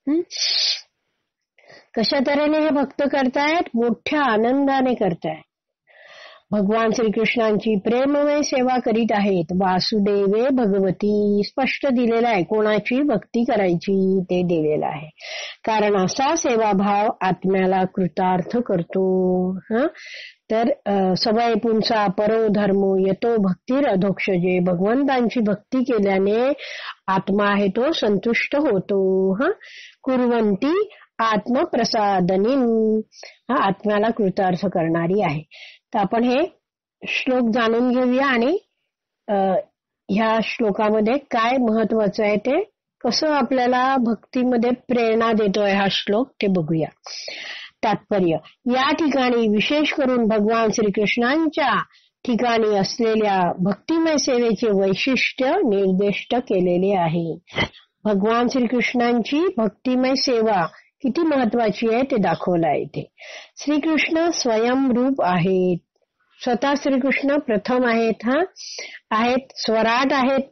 कशा तऱ्हेने हे भक्त करतायत, मोठ्या आनंदाने करतायत. भगवान श्रीकृष्णांची प्रेममय सेवा करीत आहेत. वासुदेवे भगवती स्पष्ट दिलेला आहे, कोणाची भक्ती करायची ते दिलेलं आहे, कारण असा सेवाभाव आत्म्याला कृतार्थ करतो. हा, तर सवय पुंसा परो धर्मो यतो भक्तीर अधोक्षजे. भगवंतांची भक्ती केल्याने आत्मा आहे तो संतुष्ट होतो. हा, कुर्वन्ति आत्मप्रसादनी, हा आत्म्याला कृतार्थ करणारी आहे. तर आपण हे श्लोक जाणून घेऊया आणि ह्या श्लोकामध्ये काय महत्वाचं आहे, ते कसं आपल्याला भक्तीमध्ये प्रेरणा देतोय हा श्लोक ते बघूया. तात्पर्य, या ठिकाणी विशेष करून भगवान श्रीकृष्णांच्या ठिकाणी असलेल्या भक्तिमय सेवेचे वैशिष्ट्य निर्दिष्ट केलेले आहे. भगवान श्रीकृष्णांची भक्तिमय सेवा किती महत्वाची आहे ते दाखवलं आहे इथे. श्रीकृष्ण स्वयंरूप आहेत, स्वतः श्रीकृष्ण प्रथम आहेत, हा आहेत स्वराट आहेत,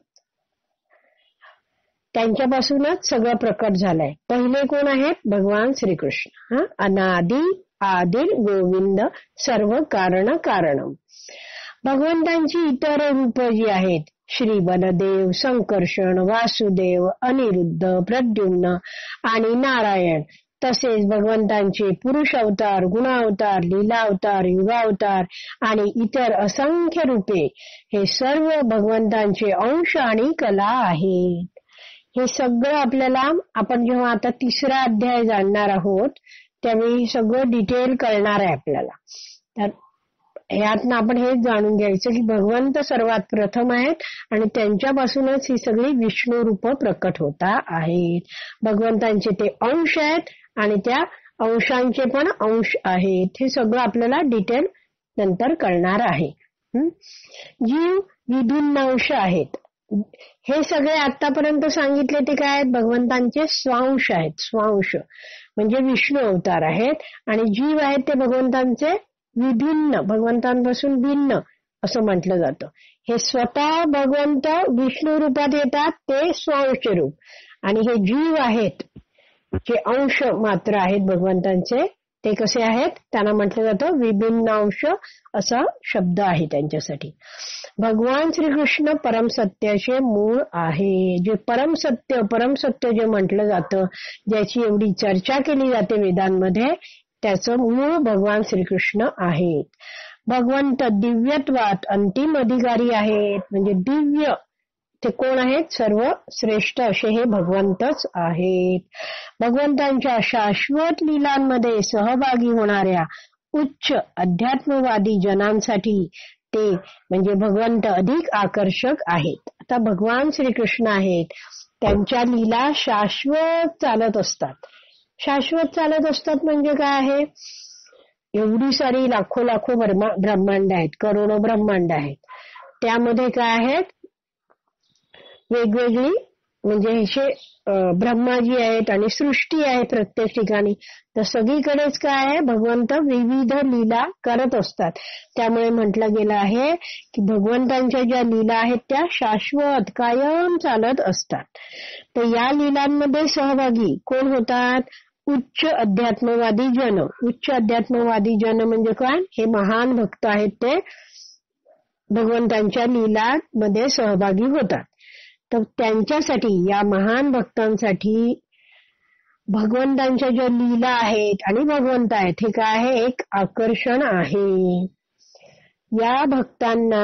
त्यांच्यापासूनच सगळं प्रकट झालंय. पहिले कोण आहेत, भगवान श्रीकृष्ण. हा, अनादि आदिर गोविंद सर्व कारण कारणम. भगवंतांची इतर रूप जी आहेत, श्री बलदेव, संकर्षण, वासुदेव, अनिरुद्ध, प्रद्युम्न आणि नारायण, तसेच भगवंतांचे पुरुष अवतार, गुणावतार, लीलावतार, युगावतार आणि इतर असंख्य रूपे, हे सर्व भगवंतांचे अंश आणि कला आहेत. हे सगळं आपल्याला आपण जेव्हा आता तिसरा अध्याय जाणणार आहोत त्यावेळी सगळं डिटेल कळणार आहे आपल्याला. तर यातनं आपण हेच जाणून घ्यायचं की भगवंत सर्वात प्रथम आहेत आणि त्यांच्यापासूनच ही सगळी विष्णू रूप प्रकट होता आहेत. भगवंतांचे ते अंश आहेत आणि त्या अंशांचे पण अंश आहेत. हे सगळं आपल्याला डिटेल नंतर कळणार आहे. जीव विभिन्न अंश आहेत. हे सगळे आतापर्यंत सांगितले ते काय आहेत, भगवंतांचे स्वांश आहेत. स्वांश म्हणजे विष्णू अवतार आहेत आणि जीव आहेत ते भगवंतांचे विभिन्न, भगवंतांपासून भिन्न असं म्हटलं जातं. हे स्वतः भगवंत विष्णू रूपात येतात ते स्वांश रूप, आणि हे जीव आहेत जे अंश मात्र आहेत भगवंतांचे ते कसे आहेत, त्यांना म्हटलं जातं विभिन्न अंश असा शब्द आहे त्यांच्यासाठी. भगवान श्रीकृष्ण परमसत्याचे मूळ आहे. जे परमसत्य परमसत्य जे म्हटलं जातं, ज्याची एवढी चर्चा केली जाते वेदांमध्ये, त्याचं मूळ भगवान श्रीकृष्ण आहेत. भगवंत दिव्यत्वात अंतिम अधिकारी आहेत. म्हणजे दिव्य ते कोण आहेत, सर्व श्रेष्ठ असे हे भगवंतच आहेत. भगवंतांच्या शाश्वत लीलांमध्ये सहभागी होणाऱ्या उच्च अध्यात्मवादी जनांसाठी ते म्हणजे भगवंत अधिक आकर्षक आहेत. आता भगवान श्रीकृष्ण आहेत, त्यांच्या लीला शाश्वत चालत असतात. शाश्वत चालत असतात म्हणजे काय आहे, एवढी सारी लाखो लाखो ब्रह्मांड आहेत, करोडो ब्रह्मांड आहेत. त्यामध्ये काय आहेत, वेगवेगळी म्हणजे हे ब्रह्माजी आहेत आणि सृष्टी आहे प्रत्येक ठिकाणी. तर सगळीकडेच काय आहे, भगवंत विविध लीला करत असतात. त्यामुळे म्हटलं गेलं आहे की भगवंतांच्या ज्या लीला आहेत त्या शाश्वत कायम चालत असतात. तर या लीलांमध्ये सहभागी कोण होतात, उच्च अध्यात्मवादी जन. उच्च अध्यात्मवादी जन म्हणजे काय, हे महान भक्त आहेत, ते भगवंतांच्या लीलांमध्ये सहभागी होतात. तर त्यांच्यासाठी, या महान भक्तांसाठी भगवंतांच्या ज्या लीला आहेत आणि भगवंत आहेत हे काय आहे, एक आकर्षण आहे. या भक्तांना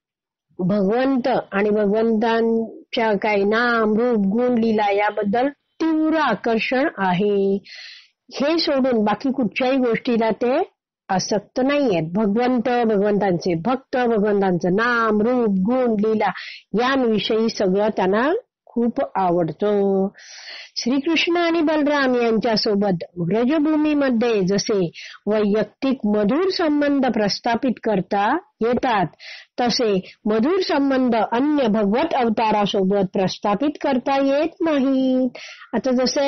भगवंत आणि भगवंतांच्या काही नाम रूप गुण लीला याबद्दल तीव्र आकर्षण आहे. हे सोडून बाकी कुठच्याही गोष्टीला ते आसक्त नाहीयेत. भगवंत, भगवंतांचे भक्त, भगवंतांचं नाम रूप गुण लीला यांविषयी सगळं त्यांना खूप आवडतं. श्रीकृष्ण आणि बलराम यांच्यासोबत व्रजभूमीमध्ये जसे वैयक्तिक मधुर संबंध प्रस्थापित करता येतात, तसे मधुर संबंध अन्य भगवत अवतारासोबत प्रस्थापित करता येत नाहीत. आता जसे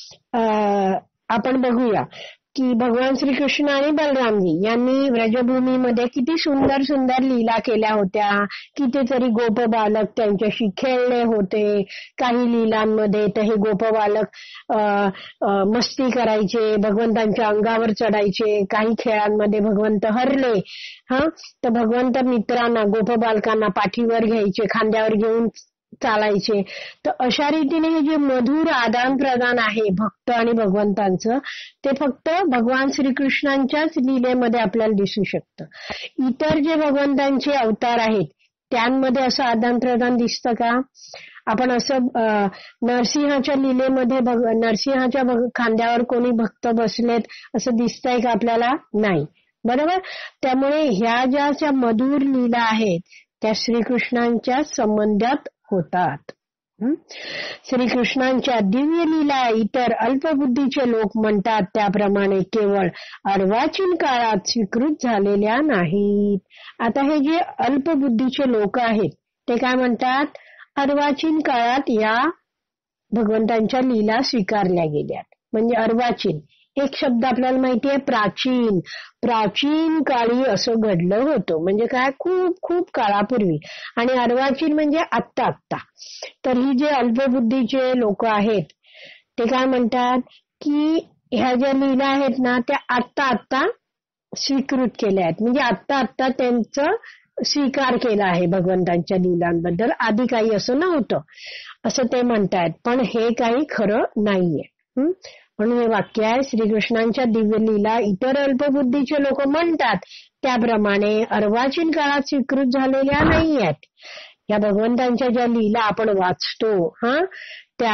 अं, आपण बघूया की भगवान श्रीकृष्ण आणि बलरामजी यांनी व्रजभूमीमध्ये किती सुंदर सुंदर लीला केल्या होत्या. कितीतरी गोप बालक त्यांच्याशी खेळले होते. काही लीलांमध्ये तर हे गोप बालक मस्ती करायचे, भगवंतांच्या अंगावर चढायचे. काही खेळांमध्ये भगवंत हरले हा तर भगवंत मित्रांना, गोप बालकांना पाठीवर घ्यायचे, खांद्यावर घेऊन चालायचे. तर अशा रीतीने हे जे मधुर आदान प्रदान आहे भक्त आणि भगवंतांचं, ते फक्त भगवान श्रीकृष्णांच्याच लीलेमध्ये आपल्याला दिसू शकतं. इतर जे भगवंतांचे अवतार आहेत त्यांमध्ये असं आदान प्रदान दिसतं का? आपण असं नरसिंहाच्या लीलेमध्ये नरसिंहाच्या खांद्यावर कोणी भक्त बसलेत असं दिसतंय का आपल्याला? नाही, बरोबर. त्यामुळे ह्या ज्या मधुर लीला आहेत त्या श्रीकृष्णांच्या संबंधात होतात. श्रीकृष्णांच्या दिव्य लीला इतर अल्पबुद्धीचे लोक म्हणतात त्याप्रमाणे केवळ अर्वाचीन काळात स्वीकृत झालेल्या नाहीत. आता हे जे अल्पबुद्धीचे लोक आहेत ते काय म्हणतात, अर्वाचीन काळात या भगवंतांच्या लीला स्वीकारल्या गेल्या. म्हणजे अर्वाचीन एक शब्द आपल्याला माहिती आहे, प्राचीन. प्राचीन काळी असं घडलं होतं, म्हणजे काय, खूप खूप काळापूर्वी. आणि अर्वाचीन म्हणजे आत्ता आत्ता. तर ही जे अल्पबुद्धीचे लोक आहेत ते काय म्हणतात की ह्या ज्या लीला आहेत ना त्या आत्ता आत्ता स्वीकृत केल्या आहेत. म्हणजे आत्ता आत्ता त्यांचं स्वीकार केला आहे भगवंतांच्या लीलांबद्दल, आधी काही असं नव्हतं असं ते म्हणतात. पण हे काही खरं नाहीये. म्हणून हे वाक्य आहे, श्रीकृष्णांच्या दिव्य लीला इतर अल्पबुद्धीचे लोक म्हणतात त्याप्रमाणे अर्वाचीन काळात स्वीकृत झालेल्या नाही आहेत. या भगवंतांच्या ज्या लीला आपण वाचतो हा त्या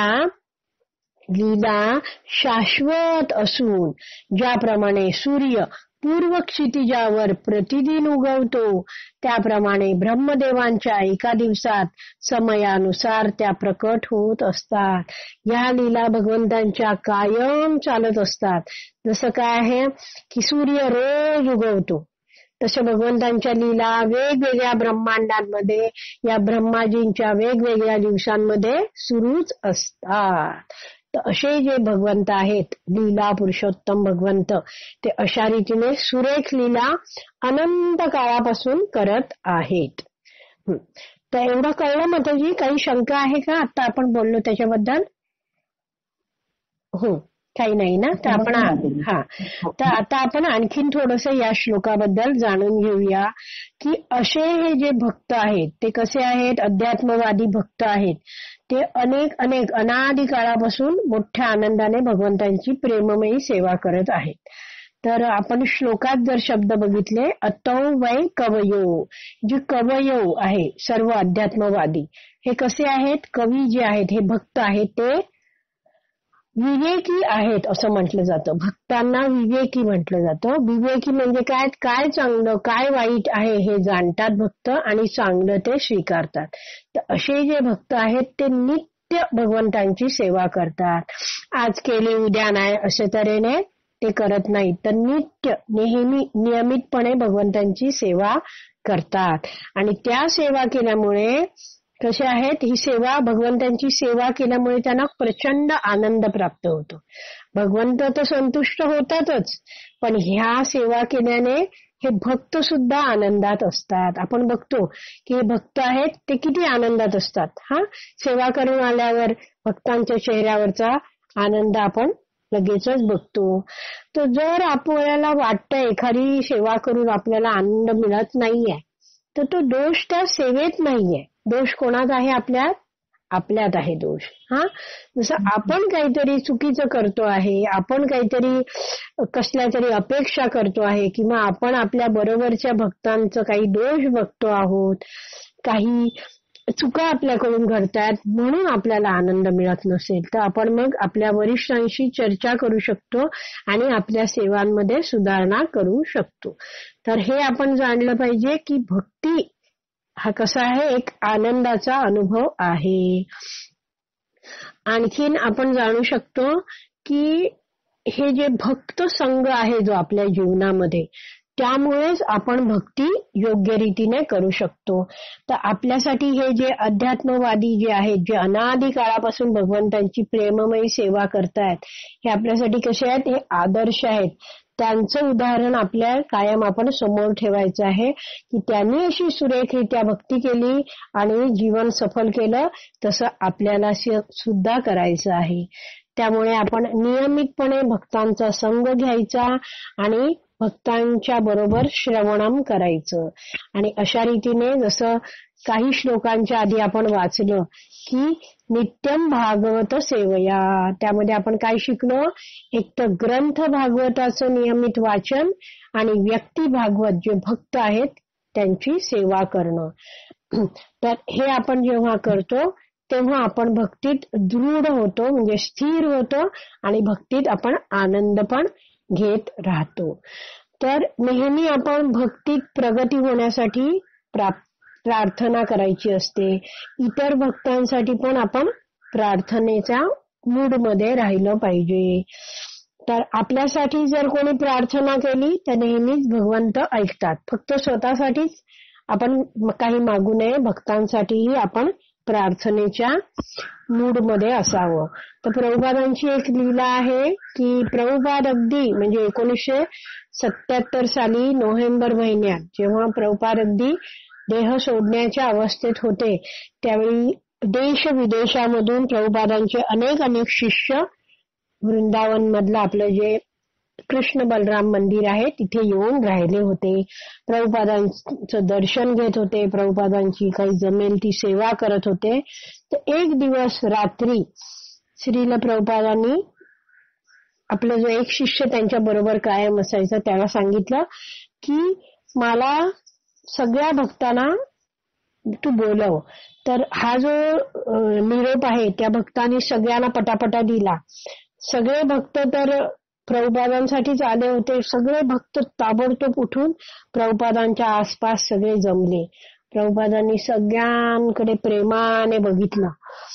लीला शाश्वत असून ज्याप्रमाणे सूर्य पूर्व क्षितिजावर प्रतिदिन उगवतो त्याप्रमाणे ब्रह्मदेवांच्या एका दिवसात समयानुसार त्या प्रकट होत असतात. या लीला भगवंतांच्या कायम चालत असतात. जसं काय आहे की सूर्य रोज उगवतो तसे भगवंतांच्या लीला वेगवेगळ्या ब्रह्मांडांमध्ये या ब्रह्माजींच्या वेगवेगळ्या दिवसांमध्ये सुरूच असतात. तर असे जे भगवंत आहेत लीला पुरुषोत्तम भगवंत ते अशा रीतीने सुरेख लीला अनंत काळापासून करत आहेत. तर एवढं कळलं माताजी? काही शंका आहे का आता आपण बोललो त्याच्याबद्दल? हो, काही नाही ना. तर आपण हा तर आता आपण आणखीन थोडंसं या श्लोकाबद्दल जाणून घेऊया की असे हे जे भक्त आहेत ते कसे आहेत. अध्यात्मवादी भक्त आहेत ते अनेक अनेक अनादि काळापासून मोठ्या आनंदाने भगवंतांची प्रेममयी सेवा करत आहेत. तर आपण श्लोकात जर शब्द बघितले, अतौ वै कवयो, जे कवयो आहे सर्व अध्यात्मवादी हे कसे आहेत. कवी जे आहेत हे भक्त आहेत ते विवेकी आहेत असं म्हटलं जातं. भक्तांना विवेकी म्हटलं जातं. विवेकी म्हणजे काय, काय चांगलं काय वाईट आहे हे जाणतात भक्त आणि चांगलं ते स्वीकारतात. तर असे जे भक्त आहेत ते नित्य भगवंतांची सेवा करतात. आज केली उद्या नाही असे तऱ्हेने ते करत नाहीत, तर नित्य नेहमी नियमितपणे भगवंतांची सेवा करतात. आणि त्या सेवा केल्यामुळे कसे आहेत, ही सेवा भगवंतांची सेवा केल्यामुळे त्यांना प्रचंड आनंद प्राप्त होतो. भगवंत तर संतुष्ट होतातच, पण ह्या सेवा केल्याने हे भक्त सुद्धा आनंदात असतात. आपण बघतो की हे भक्त आहेत ते किती आनंदात असतात. हा सेवा करून आल्यावर भक्तांच्या चेहऱ्यावरचा आनंद आपण लगेचच बघतो. तर जर आपल्याला वाटतं एखादी सेवा करून आपल्याला आनंद मिळत नाहीये, तर तो दोष त्या सेवेत नाहीये. दोष कोणात आहे, आपल्यात आपल्यात आहे दोष. हा जसं आपण काहीतरी चुकीचं करतो आहे, आपण काहीतरी कसल्या तरी अपेक्षा करतो आहे, किंवा आपण आपल्या बरोबरच्या भक्तांचं काही दोष बघतो आहोत, काही चुका आपल्याकडून घडतात म्हणून आपल्याला आनंद मिळत नसेल, तर आपण मग आपल्या वरिष्ठांशी चर्चा करू शकतो आणि आपल्या सेवांमध्ये सुधारणा करू शकतो. तर हे आपण जाणलं पाहिजे की भक्ती हा कसा आहे, एक आनंदाचा अनुभव आहे. आणखीन आपण जाणू शकतो की हे जे भक्त संघ आहे जो आपल्या जीवनामध्ये, त्यामुळेच आपण भक्ती योग्य रीतीने करू शकतो. तर आपल्यासाठी हे जे अध्यात्मवादी जे आहेत, जे अनादि काळापासून भगवंतांची प्रेममयी सेवा करतायत, हे आपल्यासाठी कसे आहेत, हे आदर्श आहेत. त्यांचं उदाहरण आपल्या कायम आपण समोर ठेवायचं आहे की त्यांनी अशी सुरेखरित्या भक्ती केली आणि जीवन सफल केलं, तसं आपल्याला सुद्धा करायचं आहे. त्यामुळे आपण नियमितपणे भक्तांचा संग घ्यायचा आणि भक्तांच्या बरोबर श्रवणम करायचं. आणि अशा रीतीने जसं काही श्लोकांच्या आधी आपण वाचलं की नित्यम भागवत सेवया, त्यामध्ये आपण काय शिकलो, एक तर ग्रंथ भागवताचं नियमित वाचन आणि व्यक्ती भागवत जे भक्त आहेत त्यांची सेवा करणं. तर हे आपण जेव्हा करतो तेव्हा आपण भक्तीत दृढ होतो, म्हणजे स्थिर होतो आणि भक्तीत आपण आनंद पण घेत राहतो. तर नेहमी आपण भक्तीत प्रगती होण्यासाठी प्रार्थना करायची असते. इतर भक्तांसाठी पण आपण प्रार्थनेच्या मूड मध्ये राहिलं पाहिजे. तर आपल्यासाठी जर कोणी प्रार्थना केली तर नेहमीच भगवंत ऐकतात. फक्त स्वतःसाठीच आपण काही मागू नये, भक्तांसाठीही आपण प्रार्थनेच्या मूड मध्ये असावं. तर प्रभुपादांची एक लीला आहे की प्रभुपाद अगदी म्हणजे एकोणीसशे सत्याहत्तर साली नोव्हेंबर महिन्यात जेव्हा प्रभुपाद अगदी देह सोडण्याच्या अवस्थेत होते, त्यावेळी देश विदेशामधून प्रभुपादांचे अनेक अनेक शिष्य वृंदावन मधलं आपलं जे कृष्ण बलराम मंदिर आहे तिथे येऊन राहिले होते. प्रभुपादांचं दर्शन घेत होते, प्रभुपादांची काही जमेल ती सेवा करत होते. तर एक दिवस रात्री श्रील प्रभुपादांनी आपला जो एक शिष्य त्यांच्या बरोबर कायम असायचा त्याला सांगितलं की मला सगळ्या भक्तांना तू बोलव. तर हा जो निरोप आहे त्या भक्तांनी सगळ्यांना पटापटा दिला. सगळे भक्त तर प्रभुपादांसाठीच आले होते. सगळे भक्त ताबडतोब उठून प्रभुपादांच्या आसपास सगळे जमले. प्रभुपादांनी सगळ्यांकडे प्रेमाने बघितलं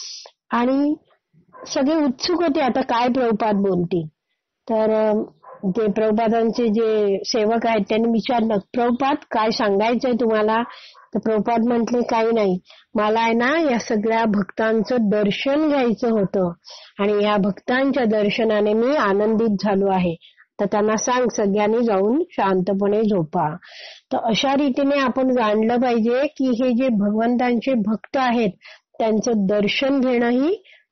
आणि सगळे उत्सुक होते आता काय प्रभुपाद बोलतील. तर जे प्रभुपादांचे जे सेवक आहेत त्यांनी विचारलं, प्रभुपाद काय सांगायचंय तुम्हाला? तर प्रभुपाद म्हटले, काही नाही, मला आहे ना या सगळ्या भक्तांचं दर्शन घ्यायचं होतं आणि या भक्तांच्या दर्शनाने मी आनंदित झालो आहे. तर त्यांना सांग सगळ्यांनी जाऊन शांतपणे झोपा. तर अशा रीतीने आपण जाणलं पाहिजे की हे जे भगवंतांचे भक्त आहेत त्यांचं दर्शन घेणंही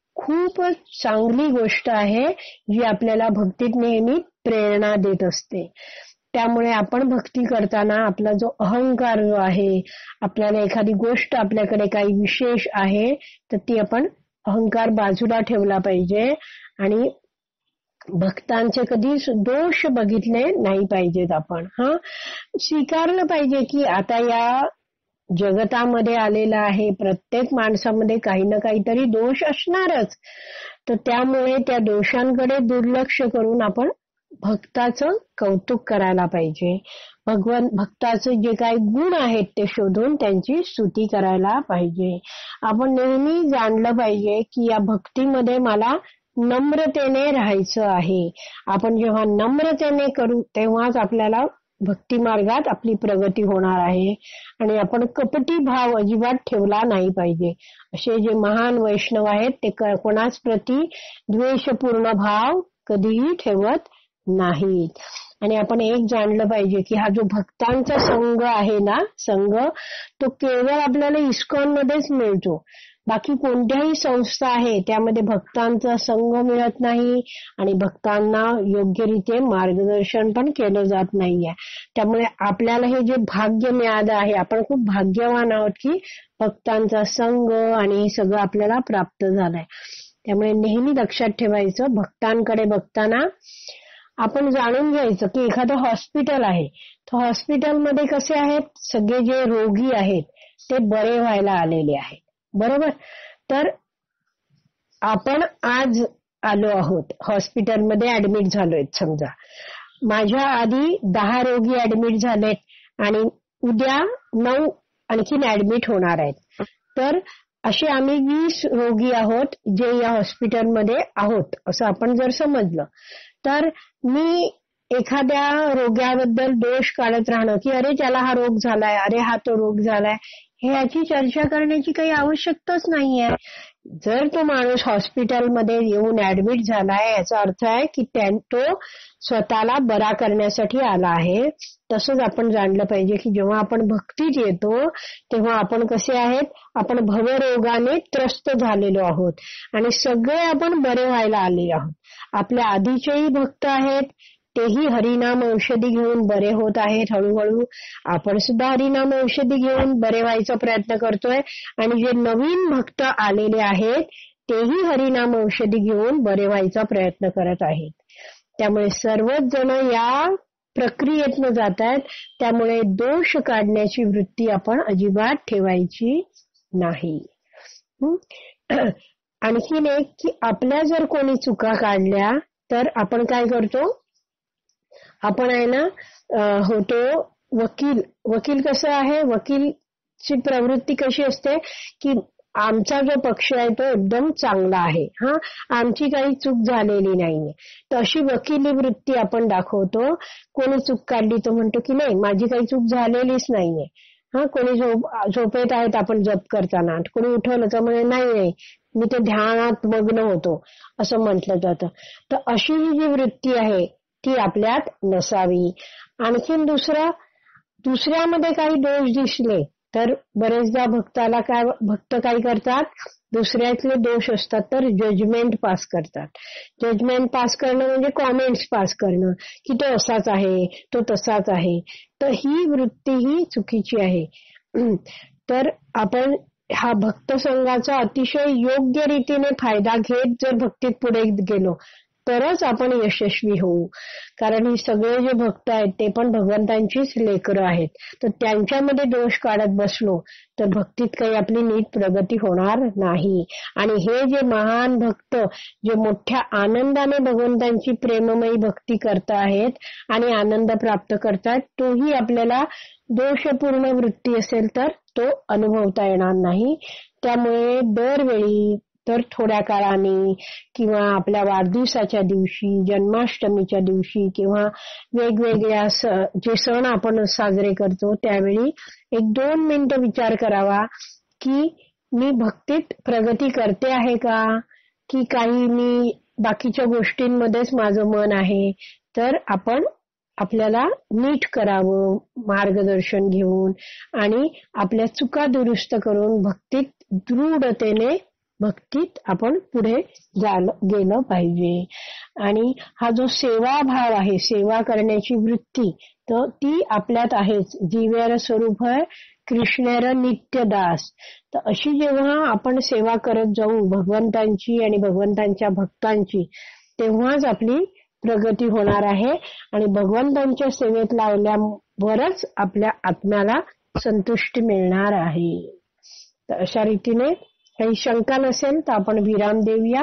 खूपच चांगली गोष्ट आहे जी आपल्याला भक्तीत नेहमी प्रेरणा देत असते. त्यामुळे आपण भक्ती करताना आपला जो अहंकार जो आहे, आपल्याला एखादी गोष्ट आपल्याकडे काही विशेष आहे तर ती आपण अहंकार बाजूला ठेवला पाहिजे आणि भक्तांचे कधीच दोष बघितले नाही पाहिजेत. आपण हा स्वीकारलं पाहिजे की आता या जगतामध्ये आलेला आहे, प्रत्येक माणसामध्ये काही ना काहीतरी दोष असणारच. तर त्यामुळे त्या दोषांकडे दुर्लक्ष करून आपण भक्ताचं कौतुक करायला पाहिजे. भगवान भक्ताचे जे काही गुण आहेत ते शोधून त्यांची स्तुती करायला पाहिजे. आपण नेहमी जाणलं पाहिजे की या भक्तीमध्ये मला नम्रतेने राहायचं आहे. आपण जेव्हा नम्रतेने करू तेव्हाच आपल्याला भक्ती मार्गात आपली प्रगती होणार आहे. आणि आपण कपटी भाव अजिबात ठेवला नाही पाहिजे. असे जे महान वैष्णव आहेत ते कोणाच प्रती द्वेषपूर्ण भाव कधीही ठेवत नाहीत. आणि आपण एक जाणलं पाहिजे की हा जो भक्तांचा संघ आहे ना, संघ तो केवळ आपल्याला इस्कॉन मध्येच मिळतो. बाकी कोणत्याही संस्था आहे त्यामध्ये भक्तांचा संघ मिळत नाही आणि भक्तांना योग्यरीत्या मार्गदर्शन पण केलं जात नाहीये. त्यामुळे आपल्याला हे जे भाग्य मिळालं आहे, आपण खूप भाग्यवान आहोत की भक्तांचा संघ आणि हे सगळं आपल्याला प्राप्त झालंय. त्यामुळे नेहमी लक्षात ठेवायचं, भक्तांकडे बघताना आपण जाणून घ्यायचं की एखादं हॉस्पिटल आहे, तर हॉस्पिटलमध्ये कसे आहेत, सगळे जे रोगी आहेत ते बरे व्हायला आलेले आहेत, बरोबर. तर आपण आज आलो आहोत हॉस्पिटलमध्ये ऍडमिट झालोय, समजा माझ्या आधी दहा रोगी ऍडमिट झालेत आणि उद्या नऊ आणखीन ऍडमिट होणार आहेत. तर असे आम्ही वीस रोगी आहोत जे या हॉस्पिटलमध्ये आहोत असं आपण जर समजलं. तर मी एखाद्या रोग्याबद्दल दोष काढत राहणं की अरे त्याला हा रोग झालाय, अरे हा तो रोग झालाय, हे याची चर्चा करण्याची काही आवश्यकताच नाहीये. जर तो माणूस हॉस्पिटलमध्ये येऊन ऍडमिट झालाय याचा अर्थ आहे की तो स्वतःला बरा करण्यासाठी आला आहे. तसंच आपण जाणलं पाहिजे की जेव्हा आपण भक्तीत येतो तेव्हा आपण कसे आहेत, आपण भवरोगाने त्रस्त झालेलो आहोत आणि सगळे आपण बरे व्हायला आले आहोत. आपल्या आधीचेही भक्त आहेत, तेही हरिनाम औषधी घेऊन बरे होत आहेत हळूहळू. आपण सुद्धा हरिनाम औषधी घेऊन बरे व्हायचा प्रयत्न करतोय आणि जे नवीन भक्त आलेले आहेत तेही हरिनाम औषधी घेऊन बरे व्हायचा प्रयत्न करत आहेत. त्यामुळे सर्वच जण या प्रक्रियेतनं जात आहेत. त्यामुळे दोष काढण्याची वृत्ती आपण अजिबात ठेवायची नाही. आणखीन एक की आपल्या जर कोणी चुका काढल्या तर आपण काय करतो, आपण आहे ना होतो वकील. वकील कसं आहे, वकीलची प्रवृत्ती कशी असते की आमचा जो पक्ष आहे तो एकदम चांगला आहे, हा आमची काही चूक झालेली नाहीये. तर अशी वकिली वृत्ती आपण दाखवतो. कोणी चूक काढली तो म्हणतो की नाही माझी काही चूक झालेलीच नाहीये. हा कोणी झोप झोपेत आहेत आपण जप करताना, कोणी उठवलं तर म्हणे नाही नाही मी ते ध्यानात मग्न होतो असं म्हटलं जातं. तर अशी ही जी वृत्ती आहे ती आपल्यात नसावी. आणखीन दुसरं, दुसऱ्यामध्ये काही दोष दिसले तर बरेचदा भक्ताला काय भक्त काय करतात, दुसऱ्यातले दोष असतात तर जजमेंट पास करतात. जजमेंट पास करणं म्हणजे कॉमेंट्स पास करणं की तो असाच आहे, तो तसाच आहे. तर ही वृत्ती ही चुकीची आहे. तर आपण हा भक्त संघाचा अतिशय योग्य रीतीने फायदा घेत जर भक्तीत पुढे गेलो तरच आपण यशस्वी होऊ. कारण हे सगळे जे भक्त आहेत ते पण भगवंतांचीच लेकरं आहेत. तर त्यांच्यामध्ये दोष काढत बसलो तर भक्तीत काही आपली नीट प्रगती होणार नाही. आणि हे जे महान भक्त जे मोठ्या आनंदाने भगवंतांची प्रेममयी भक्ती करत आहेत आणि आनंद प्राप्त करतात, तोही आपल्याला दोषपूर्ण वृत्ती असेल तर तो अनुभवता येणार नाही. त्यामुळे दरवेळी तर थोड्या काळाने किंवा आपल्या वाढदिवसाच्या दिवशी, जन्माष्टमीच्या दिवशी किंवा वेगवेगळ्या जे सण आपण साजरे करतो त्यावेळी एक दोन मिनिटं विचार करावा की मी भक्तीत प्रगती करते आहे का, की काही मी बाकीच्या गोष्टींमध्येच माझं मन आहे. तर आपण आपल्याला नीट करावं मार्गदर्शन घेऊन आणि आपल्या चुका दुरुस्त करून भक्तीत दृढतेने भक्तीत आपण पुढे गेलं पाहिजे. आणि हा जो सेवाभाव आहे, सेवा करण्याची वृत्ती, तर ती आपल्यात आहेच. जीवेर स्वरूप कृष्णेर नित्यदास. तर अशी जेव्हा आपण सेवा करत जाऊ भगवंतांची आणि भगवंतांच्या भक्तांची, तेव्हाच आपली प्रगती होणार आहे. आणि भगवंतांच्या सेवेत लावल्यावरच आपल्या आत्म्याला संतुष्टी मिळणार आहे. तर अशा रीतीने काही शंका नसेल तर आपण विराम देऊया.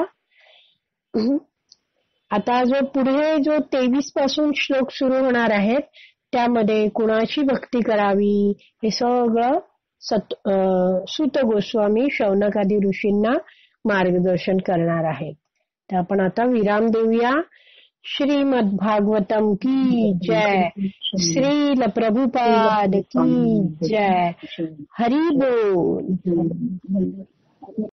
आता जो पुढे जो तेवीस पासून श्लोक सुरू होणार आहेत, त्यामध्ये कुणाची भक्ती करावी हे सगळं सत सूत गोस्वामी शौनकादी ऋषींना मार्गदर्शन करणार आहेत. तर आपण आता विराम देऊया. श्रीमद् भागवतम की जय. श्रील प्रभुपाद की जय. हरि बोल.